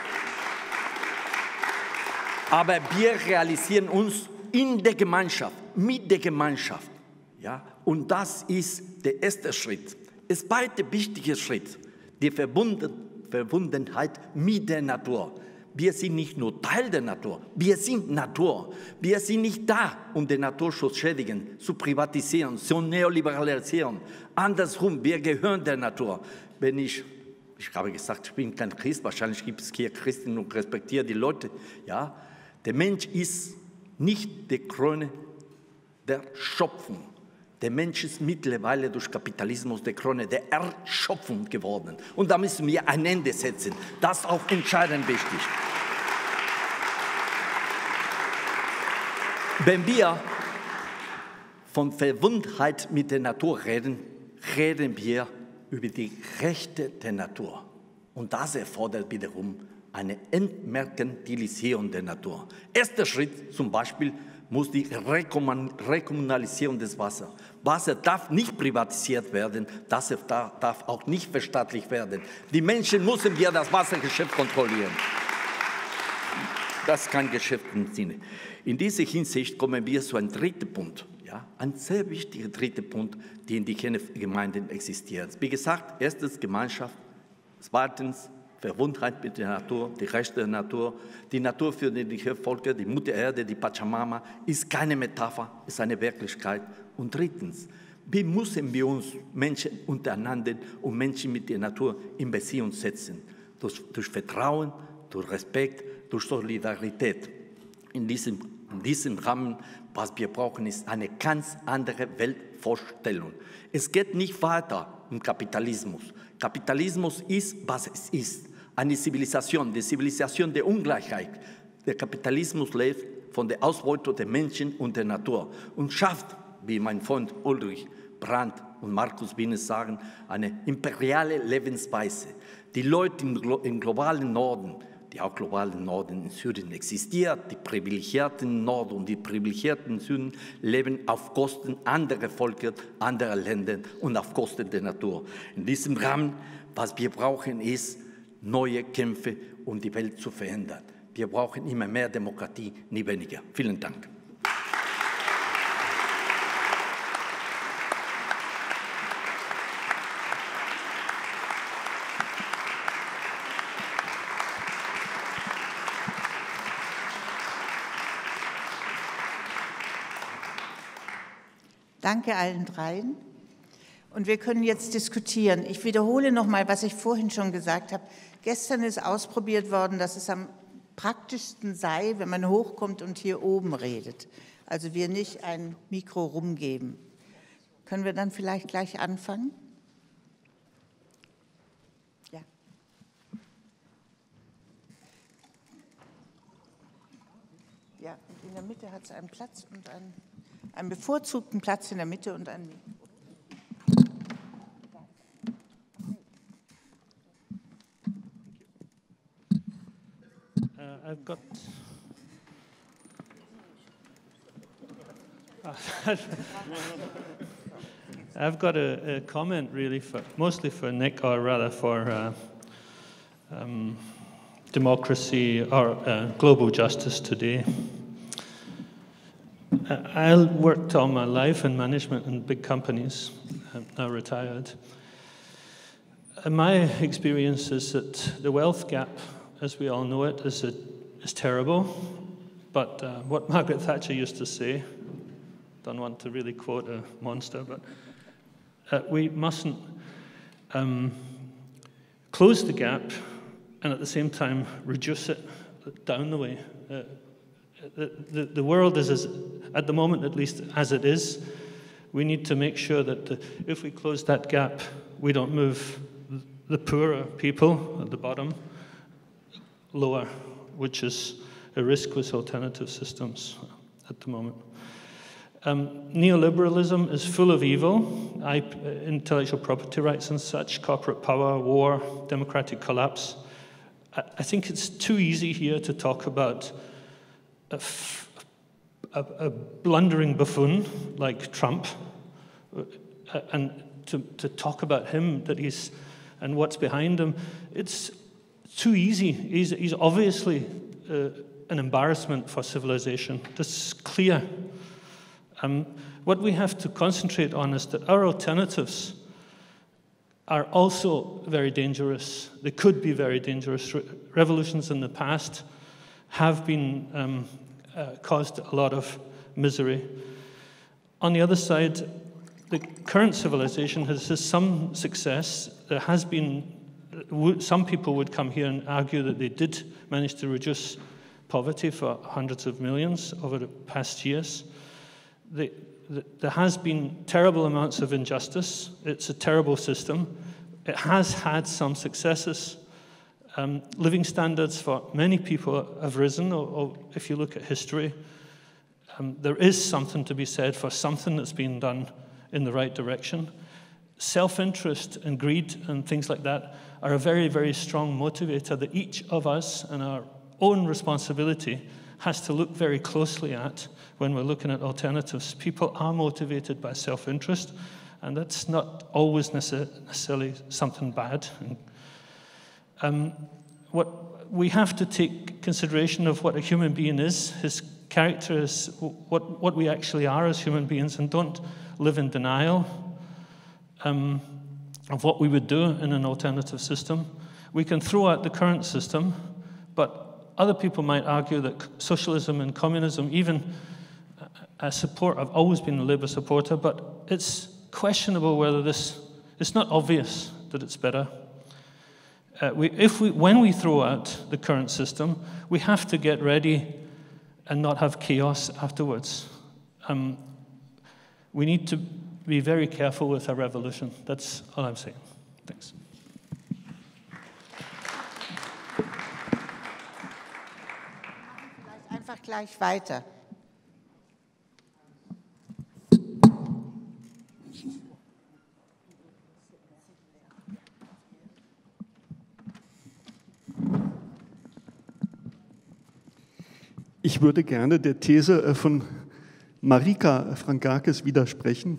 Aber wir realisieren uns in der Gemeinschaft, mit der Gemeinschaft. Ja? Und das ist der erste Schritt. Der zweite wichtige Schritt, die Verbundenheit mit der Natur. Wir sind nicht nur Teil der Natur, wir sind Natur. Wir sind nicht da, um den Naturschutz zu schädigen, zu privatisieren, zu neoliberalisieren. Andersrum, wir gehören der Natur. Wenn ich habe gesagt, ich bin kein Christ, wahrscheinlich gibt es hier Christen und respektiere die Leute. Ja? Der Mensch ist nicht die Krone der Schöpfung. Der Mensch ist mittlerweile durch Kapitalismus die Krone der Erschöpfung geworden. Und da müssen wir ein Ende setzen. Das ist auch entscheidend wichtig. Wenn wir von Verbundenheit mit der Natur reden, reden wir über die Rechte der Natur. Und das erfordert wiederum eine Entmerkantilisierung der Natur. Erster Schritt zum Beispiel muss die Rekommunalisierung des Wassers. Wasser darf nicht privatisiert werden, das darf auch nicht verstaatlicht werden. Die Menschen müssen wir das Wassergeschäft kontrollieren. Das ist kein Geschäft im Sinne. In dieser Hinsicht kommen wir zu einem dritten Punkt. Ja, ein sehr wichtiger dritter Punkt, die indigene Gemeinden existieren. Wie gesagt, erstens Gemeinschaft, zweitens Verbundenheit mit der Natur, die Rechte der Natur. Die Natur für die Völker, die Mutter Erde, die Pachamama, ist keine Metapher, ist eine Wirklichkeit. Und drittens, wie müssen wir uns Menschen untereinander und Menschen mit der Natur in Beziehung setzen? Durch Vertrauen, durch Respekt, durch Solidarität. In diesem Rahmen, was wir brauchen, ist eine ganz andere Weltvorstellung. Es geht nicht weiter um Kapitalismus. Kapitalismus ist, was es ist. Eine Zivilisation, die Zivilisation der Ungleichheit. Der Kapitalismus lebt von der Ausbeutung der Menschen und der Natur und schafft, wie mein Freund Ulrich Brandt und Markus Wienes sagen, eine imperiale Lebensweise. Die Leute im globalen Norden, der auch globalen Norden in Syrien existiert. Die privilegierten im Norden und die privilegierten im Süden leben auf Kosten anderer Völker, anderer Länder und auf Kosten der Natur. In diesem Rahmen, was wir brauchen, ist neue Kämpfe, um die Welt zu verändern. Wir brauchen immer mehr Demokratie, nie weniger. Vielen Dank. Danke allen dreien. Und wir können jetzt diskutieren. Ich wiederhole noch mal, was ich vorhin schon gesagt habe. Gestern ist ausprobiert worden, dass es am praktischsten sei, wenn man hochkommt und hier oben redet. Also wir nicht ein Mikro rumgeben. Können wir dann vielleicht gleich anfangen? Ja. Ja, und in der Mitte hat es einen Platz und einen bevorzugten Platz in der Mitte und einen Mikro. I've got a comment really mostly for Nick, or rather for democracy or global justice today. I worked all my life in management in big companies. I'm now retired. And my experience is that the wealth gap, as we all know it, is terrible. But what Margaret Thatcher used to say, don't want to really quote a monster, but we mustn't close the gap and at the same time reduce it down the way. The world is, at the moment at least, as it is. We need to make sure that if we close that gap, we don't move the poorer people at the bottom lower, which is a risk with alternative systems at the moment. Neoliberalism is full of evil, intellectual property rights and such, corporate power, war, democratic collapse. I think it's too easy here to talk about a blundering buffoon like Trump, and to talk about him, that he's and what's behind him. It's too easy. He's obviously an embarrassment for civilization. This is clear. What we have to concentrate on is that our alternatives are also very dangerous. They could be very dangerous. Revolutions in the past have been caused a lot of misery. On the other side, the current civilization has some success. There has been, some people would come here and argue that they did manage to reduce poverty for hundreds of millions over the past years. There has been terrible amounts of injustice. It's a terrible system. It has had some successes. Living standards for many people have risen, or if you look at history, there is something to be said for something that's been done in the right direction. Self-interest and greed and things like that are a very, very strong motivator that each of us and our own responsibility has to look very closely at when we're looking at alternatives. People are motivated by self-interest, and that's not always necessarily something bad. What we have to take consideration of what a human being is, his character is what we actually are as human beings, and don't live in denial of what we would do in an alternative system. We can throw out the current system, but other people might argue that socialism and communism, even I've always been a Labour supporter, but it's questionable whether it's not obvious that it's better. When we throw out the current system, we have to get ready and not have chaos afterwards. We need to be very careful with our revolution. That's all I'm saying. Thanks. Einfach gleich weiter. Ich würde gerne der These von Marika Frankakis widersprechen.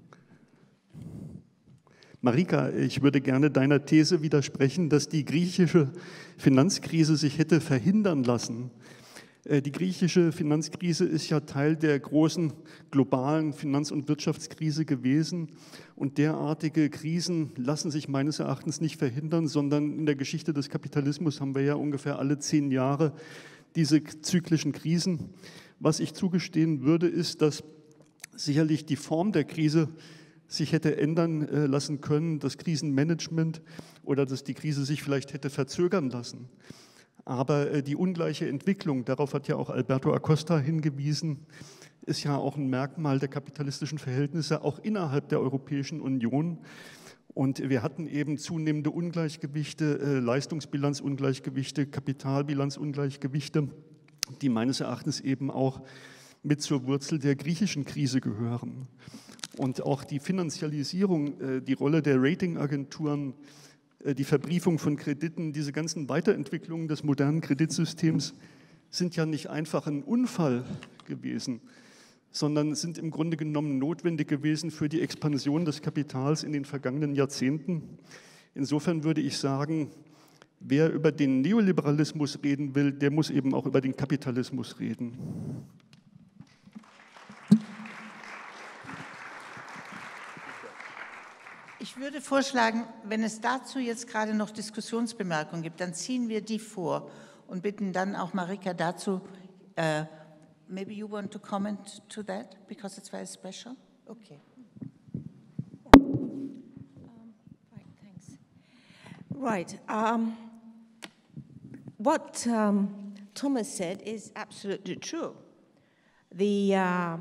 Marika, ich würde gerne deiner These widersprechen, dass die griechische Finanzkrise sich hätte verhindern lassen. Die griechische Finanzkrise ist ja Teil der großen globalen Finanz- und Wirtschaftskrise gewesen. Und derartige Krisen lassen sich meines Erachtens nicht verhindern, sondern in der Geschichte des Kapitalismus haben wir ja ungefähr alle 10 Jahre diese zyklischen Krisen. Was ich zugestehen würde, ist, dass sicherlich die Form der Krise sich hätte ändern lassen können, das Krisenmanagement oder dass die Krise sich vielleicht hätte verzögern lassen. Aber die ungleiche Entwicklung, darauf hat ja auch Alberto Acosta hingewiesen, ist ja auch ein Merkmal der kapitalistischen Verhältnisse, auch innerhalb der Europäischen Union. Und wir hatten eben zunehmende Ungleichgewichte, Leistungsbilanzungleichgewichte, Kapitalbilanzungleichgewichte, die meines Erachtens eben auch mit zur Wurzel der griechischen Krise gehören. Und auch die Finanzialisierung, die Rolle der Ratingagenturen, die Verbriefung von Krediten, diese ganzen Weiterentwicklungen des modernen Kreditsystems sind ja nicht einfach ein Unfall gewesen, sondern sind im Grunde genommen notwendig gewesen für die Expansion des Kapitals in den vergangenen Jahrzehnten. Insofern würde ich sagen, wer über den Neoliberalismus reden will, der muss eben auch über den Kapitalismus reden. Ich würde vorschlagen, wenn es dazu jetzt gerade noch Diskussionsbemerkungen gibt, dann ziehen wir die vor und bitten dann auch Marika dazu, maybe you want to comment to that, because it's very special? Okay. Right, thanks. Right. What Thomas said is absolutely true. The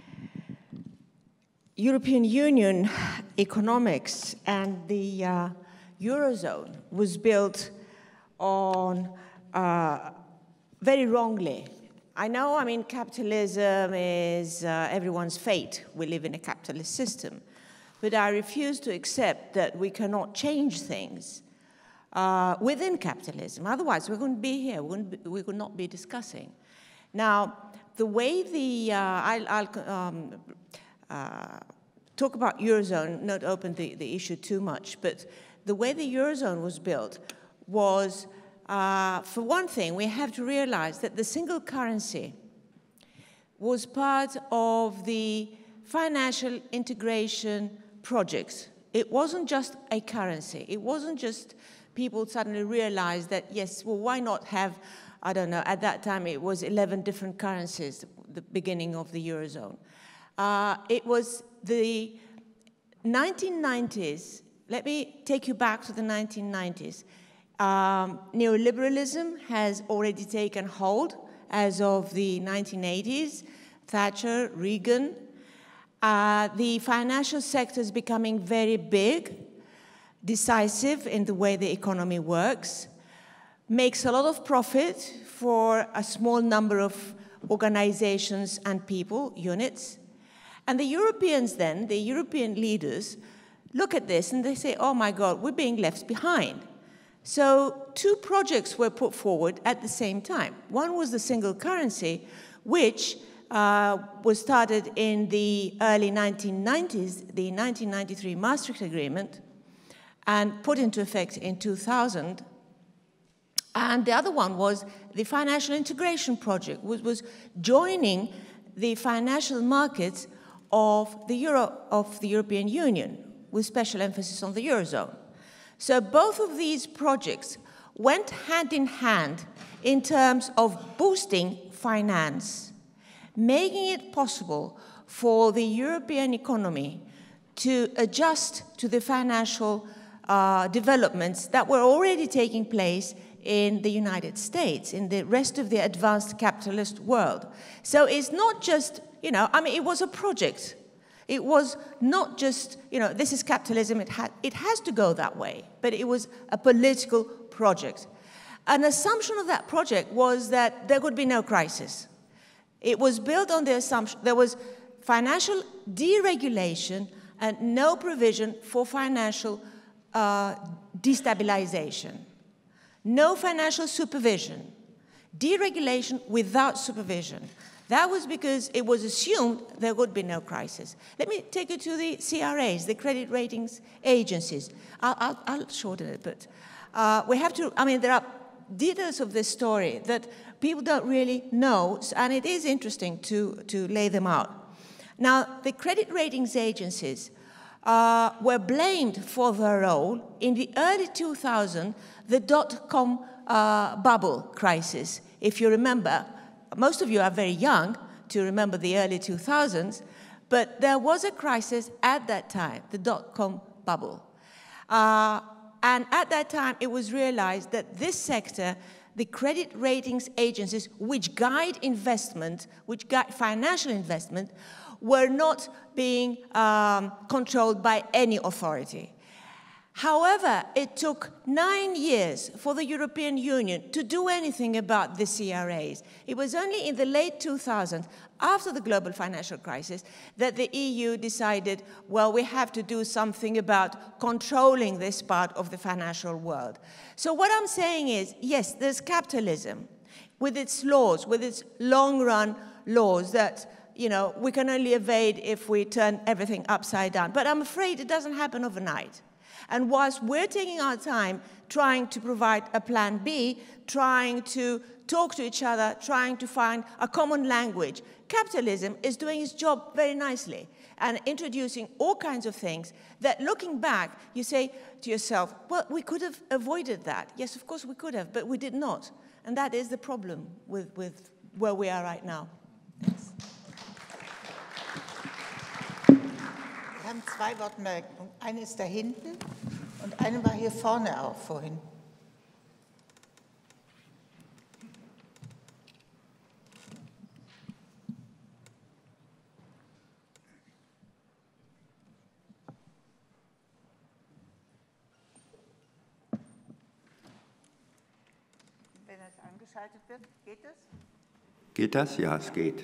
European Union economics and the Eurozone was built on very wrongly. I know, I mean, capitalism is everyone's fate. We live in a capitalist system. But I refuse to accept that we cannot change things within capitalism. Otherwise, we wouldn't be here. We would not be discussing. Now, the way the, talk about Eurozone, not open the issue too much, but the way the Eurozone was built was, for one thing, we have to realize that the single currency was part of the financial integration projects. It wasn't just a currency. It wasn't just people suddenly realized that, yes, well, why not have, I don't know, at that time it was 11 different currencies, the beginning of the Eurozone. It was the 1990s. Let me take you back to the 1990s. Neoliberalism has already taken hold as of the 1980s. Thatcher, Reagan. The financial sector is becoming very big, decisive in the way the economy works, makes a lot of profit for a small number of organizations and people, units. And the Europeans then, the European leaders, look at this and they say, oh my God, we're being left behind. So 2 projects were put forward at the same time. One was the single currency, which was started in the early 1990s, the 1993 Maastricht Agreement, and put into effect in 2000. And the other one was the financial integration project, which was joining the financial markets of the European Union, with special emphasis on the Eurozone. So both of these projects went hand in hand in terms of boosting finance, making it possible for the European economy to adjust to the financial developments that were already taking place in the United States, in the rest of the advanced capitalist world. So it's not just, you know, I mean, it was a project. It was not just, you know, this is capitalism, it has to go that way, but it was a political project. An assumption of that project was that there would be no crisis. It was built on the assumption there was financial deregulation and no provision for financial destabilization. No financial supervision. Deregulation without supervision. That was because it was assumed there would be no crisis. Let me take you to the CRAs, the credit ratings agencies. I'll shorten it, but we have to, I mean, there are details of this story that people don't really know, and it is interesting to lay them out. Now, the credit ratings agencies were blamed for their role in the early 2000s, the dot-com bubble crisis. If you remember, most of you are very young to remember the early 2000s, but there was a crisis at that time, the dot-com bubble. And at that time, it was realized that this sector, the credit ratings agencies, which guide investment, which guide financial investment, were not being controlled by any authority. However, it took 9 years for the European Union to do anything about the CRAs. It was only in the late 2000s, after the global financial crisis, that the EU decided, well, we have to do something about controlling this part of the financial world. So what I'm saying is, yes, there's capitalism with its laws, with its long-run laws that, you know, we can only evade if we turn everything upside down. But I'm afraid it doesn't happen overnight. And whilst we're taking our time trying to provide a plan B, trying to talk to each other, trying to find a common language, capitalism is doing its job very nicely and introducing all kinds of things that, looking back, you say to yourself, well, we could have avoided that. Yes, of course we could have, but we did not. And that is the problem with where we are right now. Thanks. Wir haben zwei Wortmeldungen. Eine ist da hinten und eine war hier vorne auch vorhin. Wenn das angeschaltet wird, geht das? Geht das? Ja, es geht.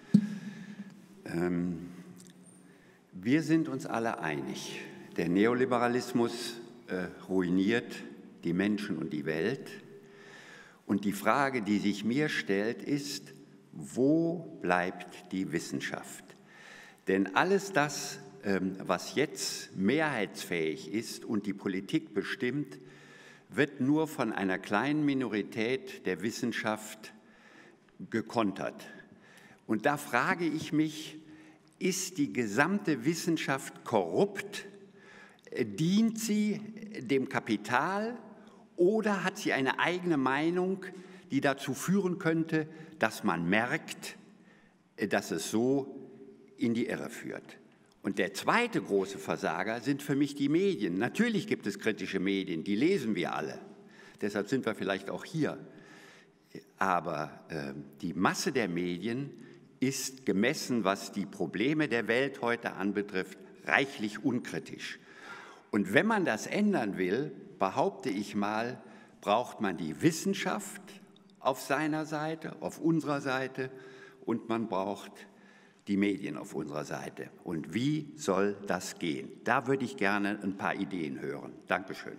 Wir sind uns alle einig, der Neoliberalismus ruiniert die Menschen und die Welt. Und die Frage, die sich mir stellt, ist, wo bleibt die Wissenschaft? Denn alles das, was jetzt mehrheitsfähig ist und die Politik bestimmt, wird nur von einer kleinen Minorität der Wissenschaft gekontert. Und da frage ich mich, ist die gesamte Wissenschaft korrupt? Dient sie dem Kapital oder hat sie eine eigene Meinung, die dazu führen könnte, dass man merkt, dass es so in die Irre führt? Und der zweite große Versager sind für mich die Medien. Natürlich gibt es kritische Medien, die lesen wir alle. Deshalb sind wir vielleicht auch hier. Aber die Masse der Medien ist gemessen, was die Probleme der Welt heute anbetrifft, reichlich unkritisch. Und wenn man das ändern will, behaupte ich mal, braucht man die Wissenschaft auf seiner Seite, auf unserer Seite, und man braucht die Medien auf unserer Seite. Und wie soll das gehen? Da würde ich gerne ein paar Ideen hören. Dankeschön.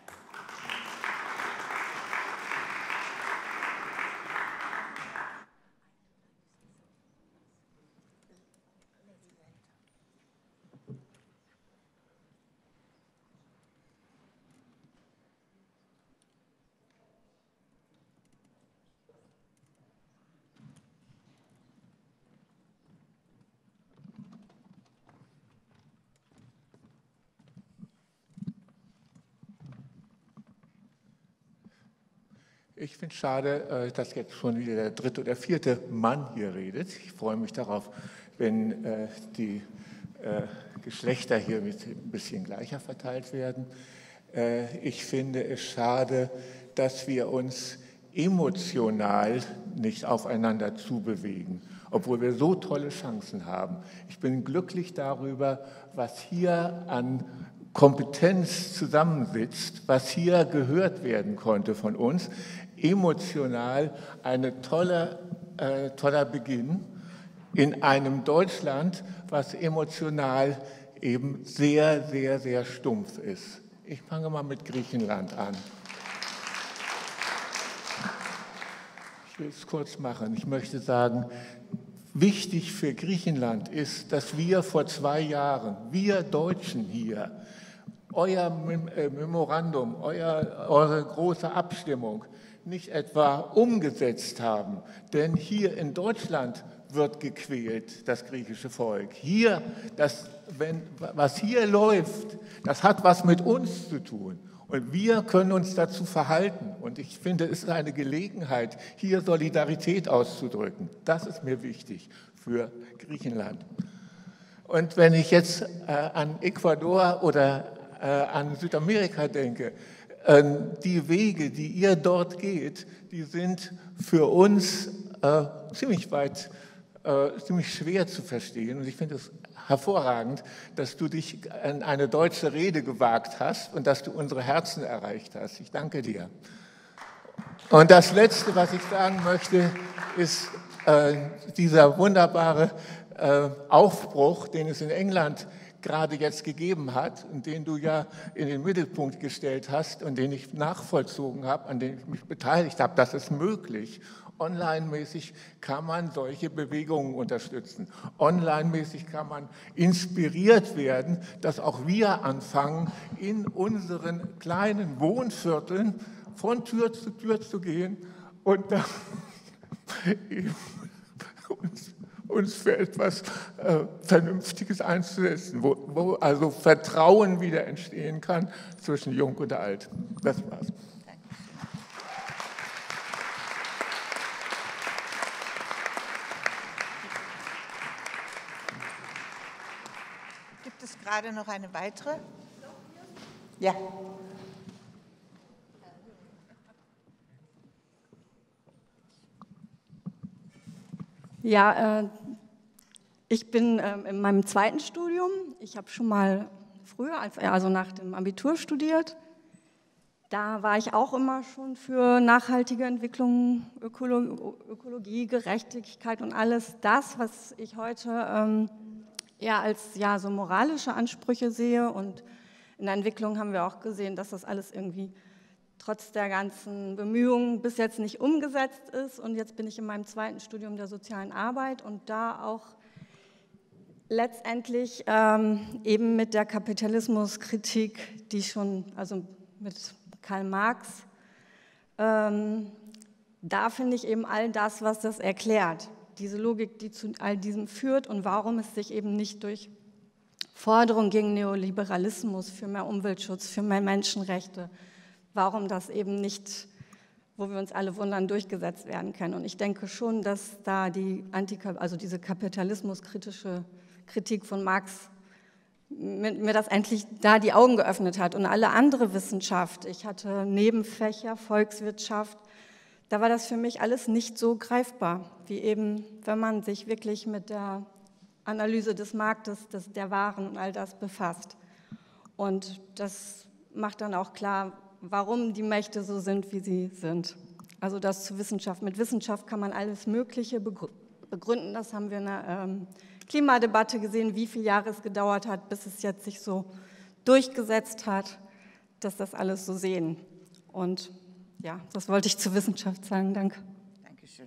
Ich finde es schade, dass jetzt schon wieder der dritte oder vierte Mann hier redet. Ich freue mich darauf, wenn die Geschlechter hier ein bisschen gleicher verteilt werden. Ich finde es schade, dass wir uns emotional nicht aufeinander zubewegen, obwohl wir so tolle Chancen haben. Ich bin glücklich darüber, was hier an Kompetenz zusammensitzt, was hier gehört werden konnte von uns. Emotional ein toller Beginn in einem Deutschland, was emotional eben sehr, sehr, sehr stumpf ist. Ich fange mal mit Griechenland an. Ich will es kurz machen. Ich möchte sagen, wichtig für Griechenland ist, dass wir vor 2 Jahren, wir Deutschen hier, euer Memorandum, eure große Abstimmung nicht etwa umgesetzt haben. Denn hier in Deutschland wird gequält, das griechische Volk. Hier, was hier läuft, das hat was mit uns zu tun. Und wir können uns dazu verhalten. Und ich finde, es ist eine Gelegenheit, hier Solidarität auszudrücken. Das ist mir wichtig für Griechenland. Und wenn ich jetzt an Ecuador oder an Südamerika denke, die Wege, die ihr dort geht, die sind für uns ziemlich schwer zu verstehen. Und ich finde es hervorragend, dass du dich an eine deutsche Rede gewagt hast und dass du unsere Herzen erreicht hast. Ich danke dir. Und das Letzte, was ich sagen möchte, ist dieser wunderbare Aufbruch, den es in England gerade jetzt gegeben hat und den du ja in den Mittelpunkt gestellt hast und den ich nachvollzogen habe, an dem ich mich beteiligt habe. Das ist möglich. Online-mäßig kann man solche Bewegungen unterstützen. Online-mäßig kann man inspiriert werden, dass auch wir anfangen, in unseren kleinen Wohnvierteln von Tür zu gehen und da uns für etwas Vernünftiges einzusetzen, wo also Vertrauen wieder entstehen kann zwischen Jung und Alt. Das war's. Gibt es gerade noch eine weitere? Ja. Ja, ich bin in meinem zweiten Studium. Ich habe schon mal früher, also nach dem Abitur studiert. Da war ich auch immer schon für nachhaltige Entwicklung, Ökologie, Gerechtigkeit und alles das, was ich heute als so moralische Ansprüche sehe. Und in der Entwicklung haben wir auch gesehen, dass das alles irgendwie trotz der ganzen Bemühungen bis jetzt nicht umgesetzt ist. Und jetzt bin ich in meinem zweiten Studium der sozialen Arbeit und da auch letztendlich eben mit der Kapitalismuskritik, die schon, also mit Karl Marx, da finde ich eben all das, was das erklärt, diese Logik, die zu all diesem führt und warum es sich eben nicht durch Forderungen gegen Neoliberalismus, für mehr Umweltschutz, für mehr Menschenrechte, warum das eben nicht, wo wir uns alle wundern, durchgesetzt werden kann. Und ich denke schon, dass da diese kapitalismuskritische Kritik von Marx mir das endlich da die Augen geöffnet hat. Und alle andere Wissenschaft, ich hatte Nebenfächer, Volkswirtschaft, da war das für mich alles nicht so greifbar, wie eben, wenn man sich wirklich mit der Analyse des Marktes, der Waren und all das befasst. Und das macht dann auch klar, warum die Mächte so sind, wie sie sind. Also das zu Wissenschaft. Mit Wissenschaft kann man alles Mögliche begründen. Das haben wir in der Klimadebatte gesehen, wie viele Jahre es gedauert hat, bis es jetzt sich so durchgesetzt hat, dass das alles so sehen. Und ja, das wollte ich zur Wissenschaft sagen. Danke. Dankeschön.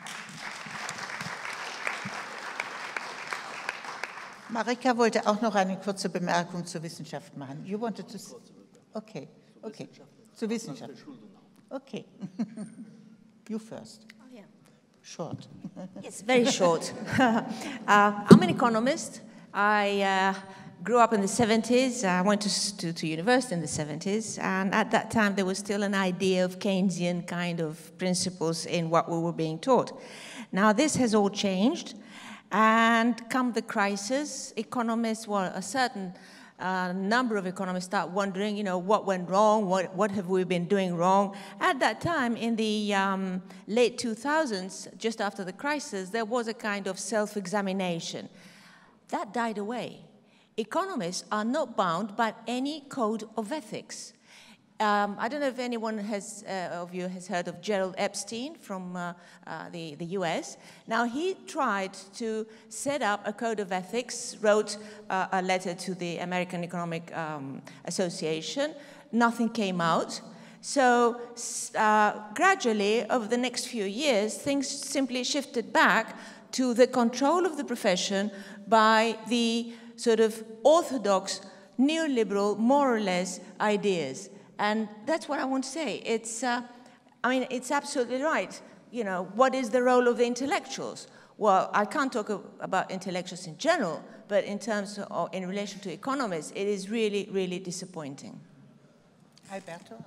Marika wollte auch noch eine kurze Bemerkung zur Wissenschaft machen. You wanted to... Okay. Okay, zur Wissenschaft. Okay. You first. Oh, yeah. Short. Yes, very short. I'm an economist. I grew up in the 70s. I went to university in the 70s. And at that time, there was still an idea of Keynesian kind of principles in what we were being taught. Now, this has all changed. And come the crisis, economists, well, a certain number of economists start wondering, what went wrong, what have we been doing wrong. At that time, in the late 2000s, just after the crisis, there was a kind of self-examination. That died away. Economists are not bound by any code of ethics. I don't know if anyone of you has heard of Gerald Epstein from the US. Now, he tried to set up a code of ethics, wrote a letter to the American Economic Association. Nothing came out. So gradually, over the next few years, things simply shifted back to the control of the profession by the sort of orthodox, neoliberal, more or less, ideas. And that's what I want to say. It's, I mean, it's absolutely right. You know, what is the role of the intellectuals? Well, I can't talk about intellectuals in general, but in terms of, in relation to economists, it is really, really disappointing. Alberto?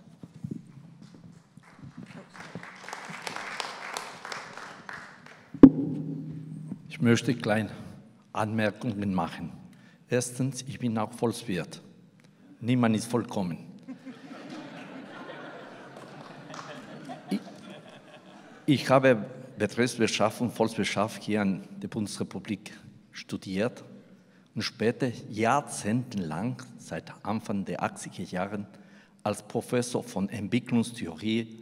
Ich möchte kleine Anmerkungen machen. Erstens, ich bin auch Volkswirt. Niemand ist vollkommen. Ich habe Betriebswirtschaft und Volkswirtschaft hier an der Bundesrepublik studiert und später jahrzehntelang, seit Anfang der 80er Jahre, als Professor von Entwicklungstheorien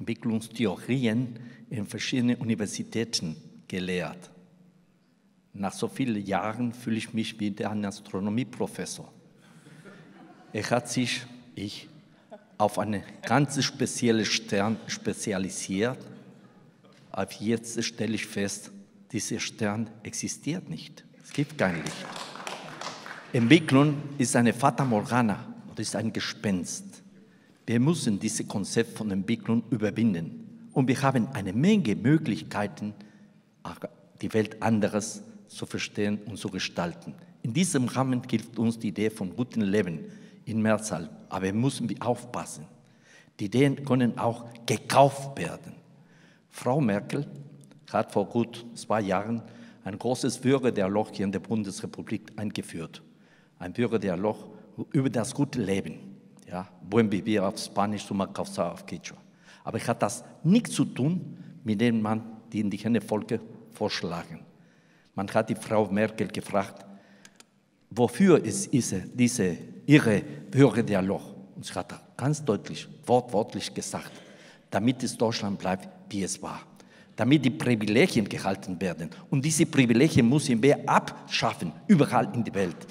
in verschiedenen Universitäten gelehrt. Nach so vielen Jahren fühle ich mich wie ein Astronomieprofessor. Er hat sich auf einen ganz speziellen Stern spezialisiert. Aber jetzt stelle ich fest, dieser Stern existiert nicht. Es gibt kein Licht. Entwicklung ist eine Fata Morgana oder ist ein Gespenst. Wir müssen dieses Konzept von Entwicklung überwinden. Und wir haben eine Menge Möglichkeiten, die Welt anderes zu verstehen und zu gestalten. In diesem Rahmen gilt uns die Idee von gutem Leben in Mehrzahl. Aber wir müssen aufpassen. Die Ideen können auch gekauft werden. Frau Merkel hat vor gut 2 Jahren ein großes Bürgerdialog hier in der Bundesrepublik eingeführt. Ein Bürgerdialog über das gute Leben. Ja, Buen Vivir auf Spanisch, Suma Causa auf Quechua. Aber es hat das nichts zu tun, mit dem man die indigene Völker vorschlagen. Man hat die Frau Merkel gefragt, wofür ist ihre Bürgerdialog? Und sie hat ganz deutlich, wortwörtlich gesagt, damit es Deutschland bleibt, wie es war. Damit die Privilegien gehalten werden. Und diese Privilegien müssen wir abschaffen, überall in der Welt.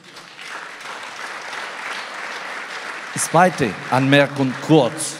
Zweite Anmerkung kurz.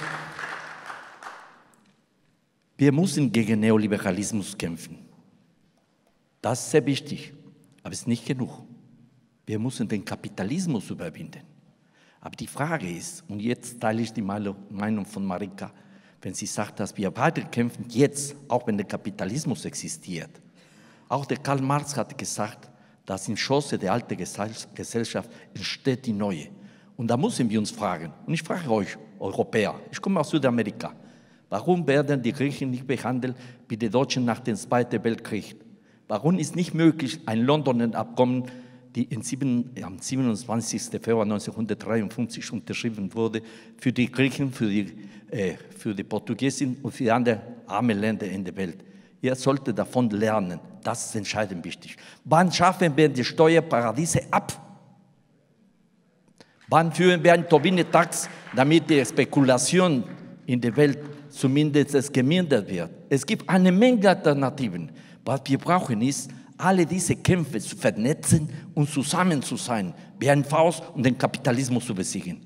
Wir müssen gegen Neoliberalismus kämpfen. Das ist sehr wichtig, aber es ist nicht genug. Wir müssen den Kapitalismus überwinden. Aber die Frage ist, und jetzt teile ich die Meinung von Marika, wenn sie sagt, dass wir weiter kämpfen, jetzt, auch wenn der Kapitalismus existiert. Auch der Karl Marx hat gesagt, dass in Schoße der alten Gesellschaft entsteht die neue. Und da müssen wir uns fragen, und ich frage euch, Europäer, ich komme aus Südamerika, warum werden die Griechen nicht behandelt wie die Deutschen nach dem Zweiten Weltkrieg? Warum ist nicht möglich, ein Londoner Abkommen, die am 27. Februar 1953 unterschrieben wurde, für die Griechen, für die Portugiesen und für andere arme Länder in der Welt. Ihr solltet davon lernen. Das ist entscheidend wichtig. Wann schaffen wir die Steuerparadiese ab? Wann führen wir einen Tobin-Tax, damit die Spekulation in der Welt zumindest gemindert wird? Es gibt eine Menge Alternativen. Was wir brauchen ist, alle diese Kämpfe zu vernetzen und zusammen zu sein, wie ein Faust, um den Kapitalismus zu besiegen.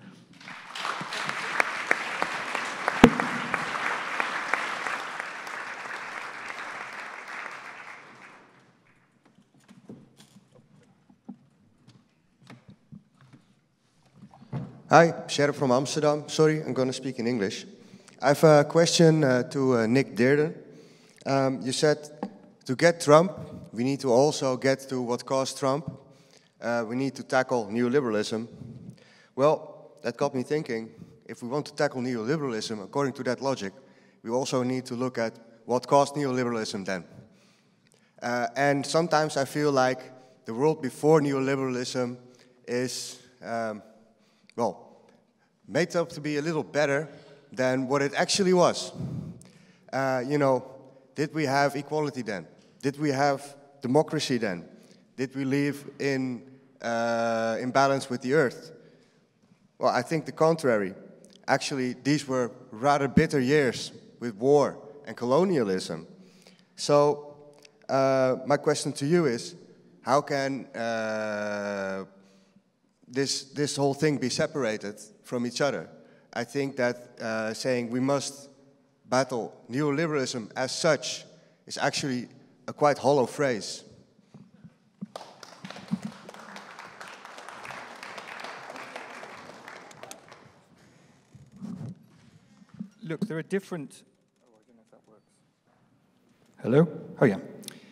Hi, Sheriff from Amsterdam. Sorry, I'm going to speak in English. I have a question to Nick Dearden. You said to get Trump, we need to also get to what caused Trump. We need to tackle neoliberalism. Well, that got me thinking, if we want to tackle neoliberalism, according to that logic, we also need to look at what caused neoliberalism then. And sometimes I feel like the world before neoliberalism is, well, made up to be a little better than what it actually was. You know, did we have equality then? Did we have democracy then? Did we live in balance with the earth? Well, I think the contrary. Actually, these were rather bitter years with war and colonialism. So, my question to you is, how can this whole thing be separated from each other? I think that saying we must battle neoliberalism as such is actually a quite hollow phrase. Look, there are different... Oh, I don't know if that works. Hello? Oh, yeah.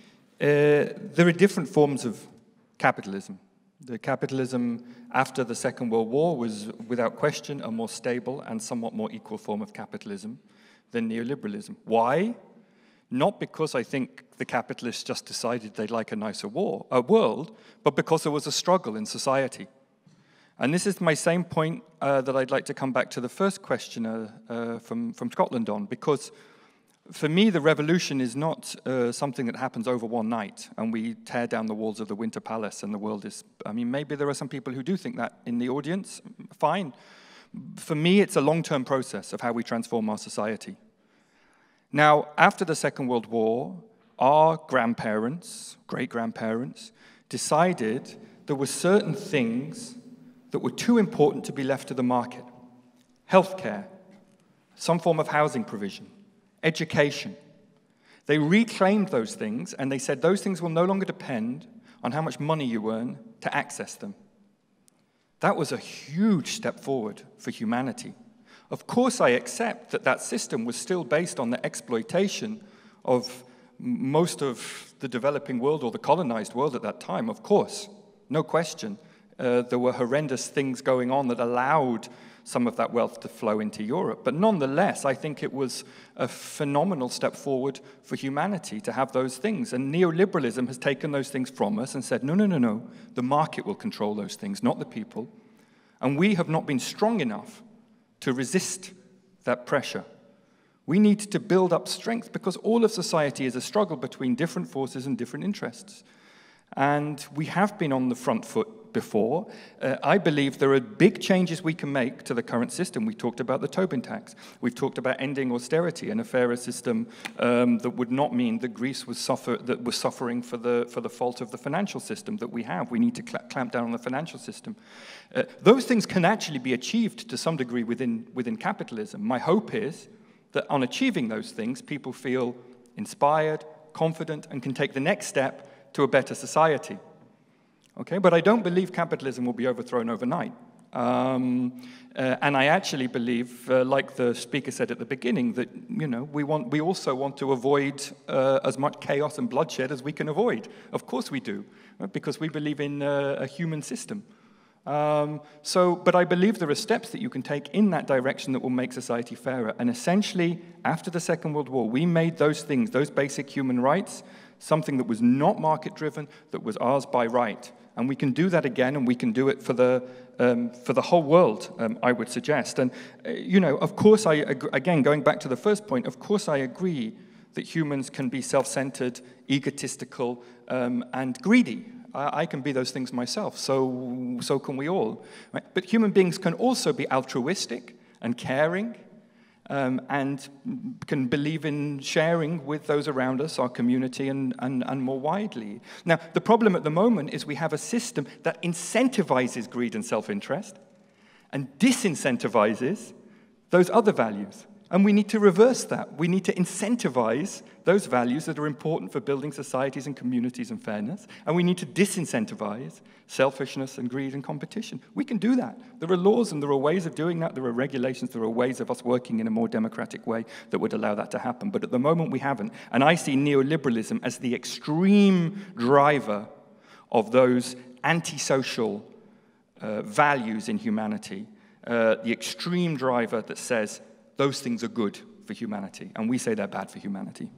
There are different forms of capitalism. The capitalism after the Second World War was, without question, a more stable and somewhat more equal form of capitalism than neoliberalism. Why? Not because I think the capitalists just decided they'd like a nicer world, but because there was a struggle in society. And this is my same point that I'd like to come back to the first questioner from Scotland on, because for me, the revolution is not something that happens over one night and we tear down the walls of the Winter Palace and the world is... I mean, maybe there are some people who do think that in the audience, fine. For me, it's a long-term process of how we transform our society. Now, after the Second World War, our grandparents, great-grandparents, decided there were certain things that were too important to be left to the market. Healthcare, some form of housing provision, education. They reclaimed those things and they said those things will no longer depend on how much money you earn to access them. That was a huge step forward for humanity. Of course, I accept that that system was still based on the exploitation of most of the developing world or the colonized world at that time, of course, no question. There were horrendous things going on that allowed some of that wealth to flow into Europe. But nonetheless, I think it was a phenomenal step forward for humanity to have those things. And neoliberalism has taken those things from us and said, no, no, no, no, the market will control those things, not the people. And we have not been strong enough to resist that pressure. We need to build up strength because all of society is a struggle between different forces and different interests. And we have been on the front foot before. I believe there are big changes we can make to the current system. We talked about the Tobin tax. We've talked about ending austerity and a fairer system that would not mean that Greece was suffering for the fault of the financial system that we have. We need to clamp down on the financial system. Those things can actually be achieved to some degree within capitalism. My hope is that on achieving those things, people feel inspired, confident, and can take the next step to a better society. Okay, but I don't believe capitalism will be overthrown overnight. And I actually believe, like the speaker said at the beginning, that we also want to avoid as much chaos and bloodshed as we can avoid. Of course we do, right? Because we believe in a human system. But I believe there are steps that you can take in that direction that will make society fairer. And essentially, after the Second World War, we made those things, those basic human rights, something that was not market-driven, that was ours by right. And we can do that again, and we can do it for the whole world, I would suggest. And, of course, again, going back to the first point, of course I agree that humans can be self-centered, egotistical, and greedy. I can be those things myself, so can we all. Right? But human beings can also be altruistic and caring, and can believe in sharing with those around us, our community, and more widely. Now, the problem at the moment is we have a system that incentivizes greed and self-interest and disincentivizes those other values. And we need to reverse that. We need to incentivize those values that are important for building societies and communities and fairness. And we need to disincentivize selfishness and greed and competition. We can do that. There are laws and there are ways of doing that. There are regulations. There are ways of us working in a more democratic way that would allow that to happen. But at the moment, we haven't. And I see neoliberalism as the extreme driver of those antisocial values in humanity, the extreme driver that says, those things are good for humanity, and we say they're bad for humanity.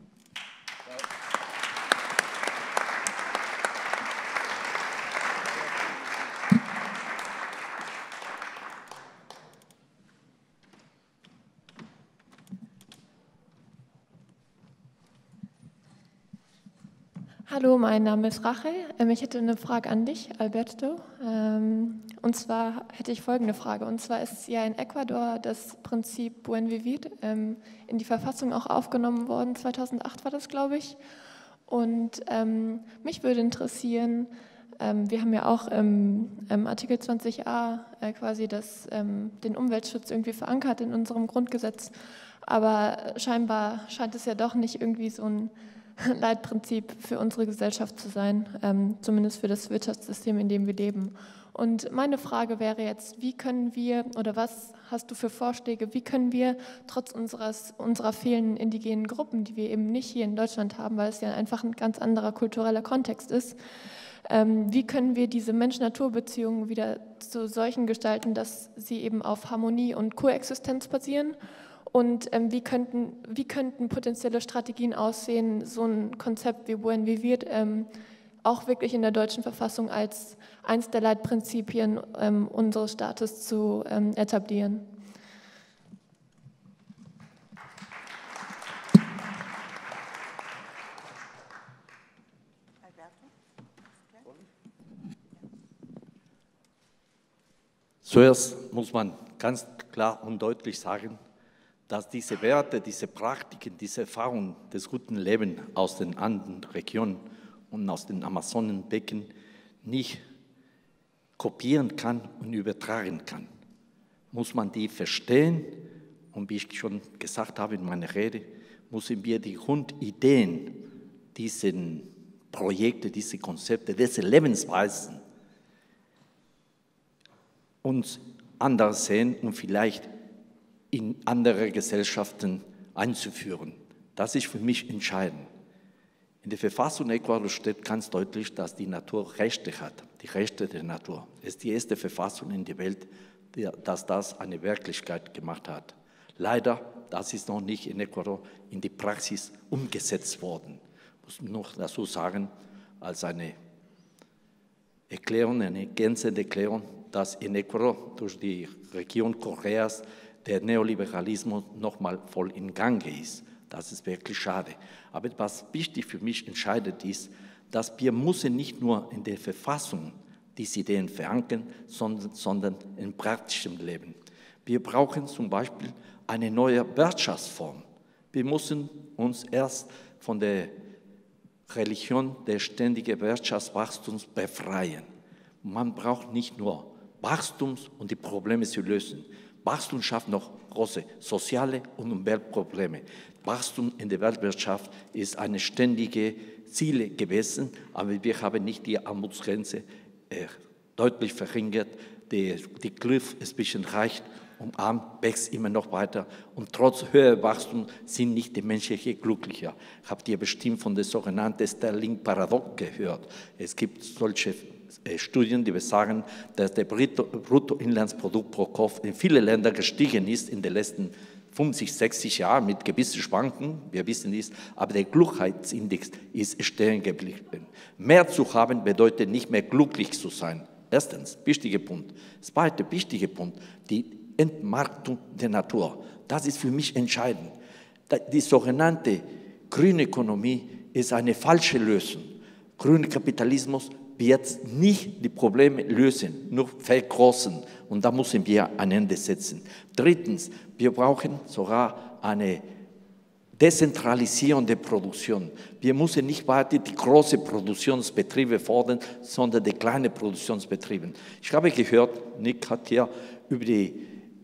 Hallo, mein Name ist Rachel. Ich hätte eine Frage an dich, Alberto. Und zwar hätte ich folgende Frage. Und zwar ist ja in Ecuador das Prinzip Buen Vivir in die Verfassung auch aufgenommen worden. 2008 war das, glaube ich. Und mich würde interessieren, wir haben ja auch im Artikel 20a quasi den Umweltschutz irgendwie verankert in unserem Grundgesetz. Aber scheinbar scheint es ja doch nicht irgendwie so ein Leitprinzip für unsere Gesellschaft zu sein, zumindest für das Wirtschaftssystem, in dem wir leben. Und meine Frage wäre jetzt, wie können wir, oder was hast du für Vorschläge, wie können wir trotz unserer fehlenden indigenen Gruppen, die wir eben nicht hier in Deutschland haben, weil es ja einfach ein ganz anderer kultureller Kontext ist, wie können wir diese Mensch-Natur-Beziehungen wieder zu solchen gestalten, dass sie eben auf Harmonie und Koexistenz basieren? Und wie könnten potenzielle Strategien aussehen, so ein Konzept wie Buen Vivir auch wirklich in der deutschen Verfassung als eins der Leitprinzipien unseres Staates zu etablieren? Zuerst muss man ganz klar und deutlich sagen, dass diese Werte, diese Praktiken, diese Erfahrungen des guten Lebens aus den anderen Regionen und aus den Amazonenbecken nicht kopieren kann und übertragen kann. Muss man die verstehen und wie ich schon gesagt habe in meiner Rede, müssen wir die Grundideen dieser Projekte, diese Konzepte, diese Lebensweisen uns anders sehen und vielleicht in andere Gesellschaften einzuführen. Das ist für mich entscheidend. In der Verfassung Ecuadors steht ganz deutlich, dass die Natur Rechte hat, die Rechte der Natur. Es ist die erste Verfassung in der Welt, dass das eine Wirklichkeit gemacht hat. Leider, das ist noch nicht in Ecuador in die Praxis umgesetzt worden. Ich muss noch dazu sagen, als eine Erklärung, eine ergänzende Erklärung, dass in Ecuador durch die Regierung Correas der Neoliberalismus nochmal voll in Gang ist. Das ist wirklich schade. Aber was wichtig für mich entscheidend ist, dass wir müssen nicht nur in der Verfassung diese Ideen verankern, sondern im praktischen Leben. Wir brauchen zum Beispiel eine neue Wirtschaftsform. Wir müssen uns erst von der Religion des ständigen Wirtschaftswachstums befreien. Man braucht nicht nur Wachstums, um die Probleme zu lösen. Wachstum schafft noch große soziale und Umweltprobleme. Wachstum in der Weltwirtschaft ist eine ständige Ziel gewesen, aber wir haben nicht die Armutsgrenze deutlich verringert. Die Kluft zwischen reich und arm wächst immer noch weiter und trotz höherer Wachstum sind nicht die Menschen hier glücklicher. Habt ihr bestimmt von der sogenannten Sterling-Paradox gehört? Es gibt solche Studien, die besagen, dass der Bruttoinlandsprodukt pro Kopf in vielen Ländern gestiegen ist in den letzten 50, 60 Jahren mit gewissen Schwanken, wir wissen dies, aber der Glückheitsindex ist stehen geblieben. Mehr zu haben bedeutet nicht mehr glücklich zu sein. Erstens, wichtiger Punkt. Zweiter wichtiger Punkt, die Entmarktung der Natur. Das ist für mich entscheidend. Die sogenannte grüne Ökonomie ist eine falsche Lösung. Grüner Kapitalismus wird nicht die Probleme lösen, nur vergrößern. Und da müssen wir ein Ende setzen. Drittens, wir brauchen sogar eine Dezentralisierung der Produktion. Wir müssen nicht weiter die großen Produktionsbetriebe fordern, sondern die kleinen Produktionsbetriebe. Ich habe gehört, Nick hat hier über die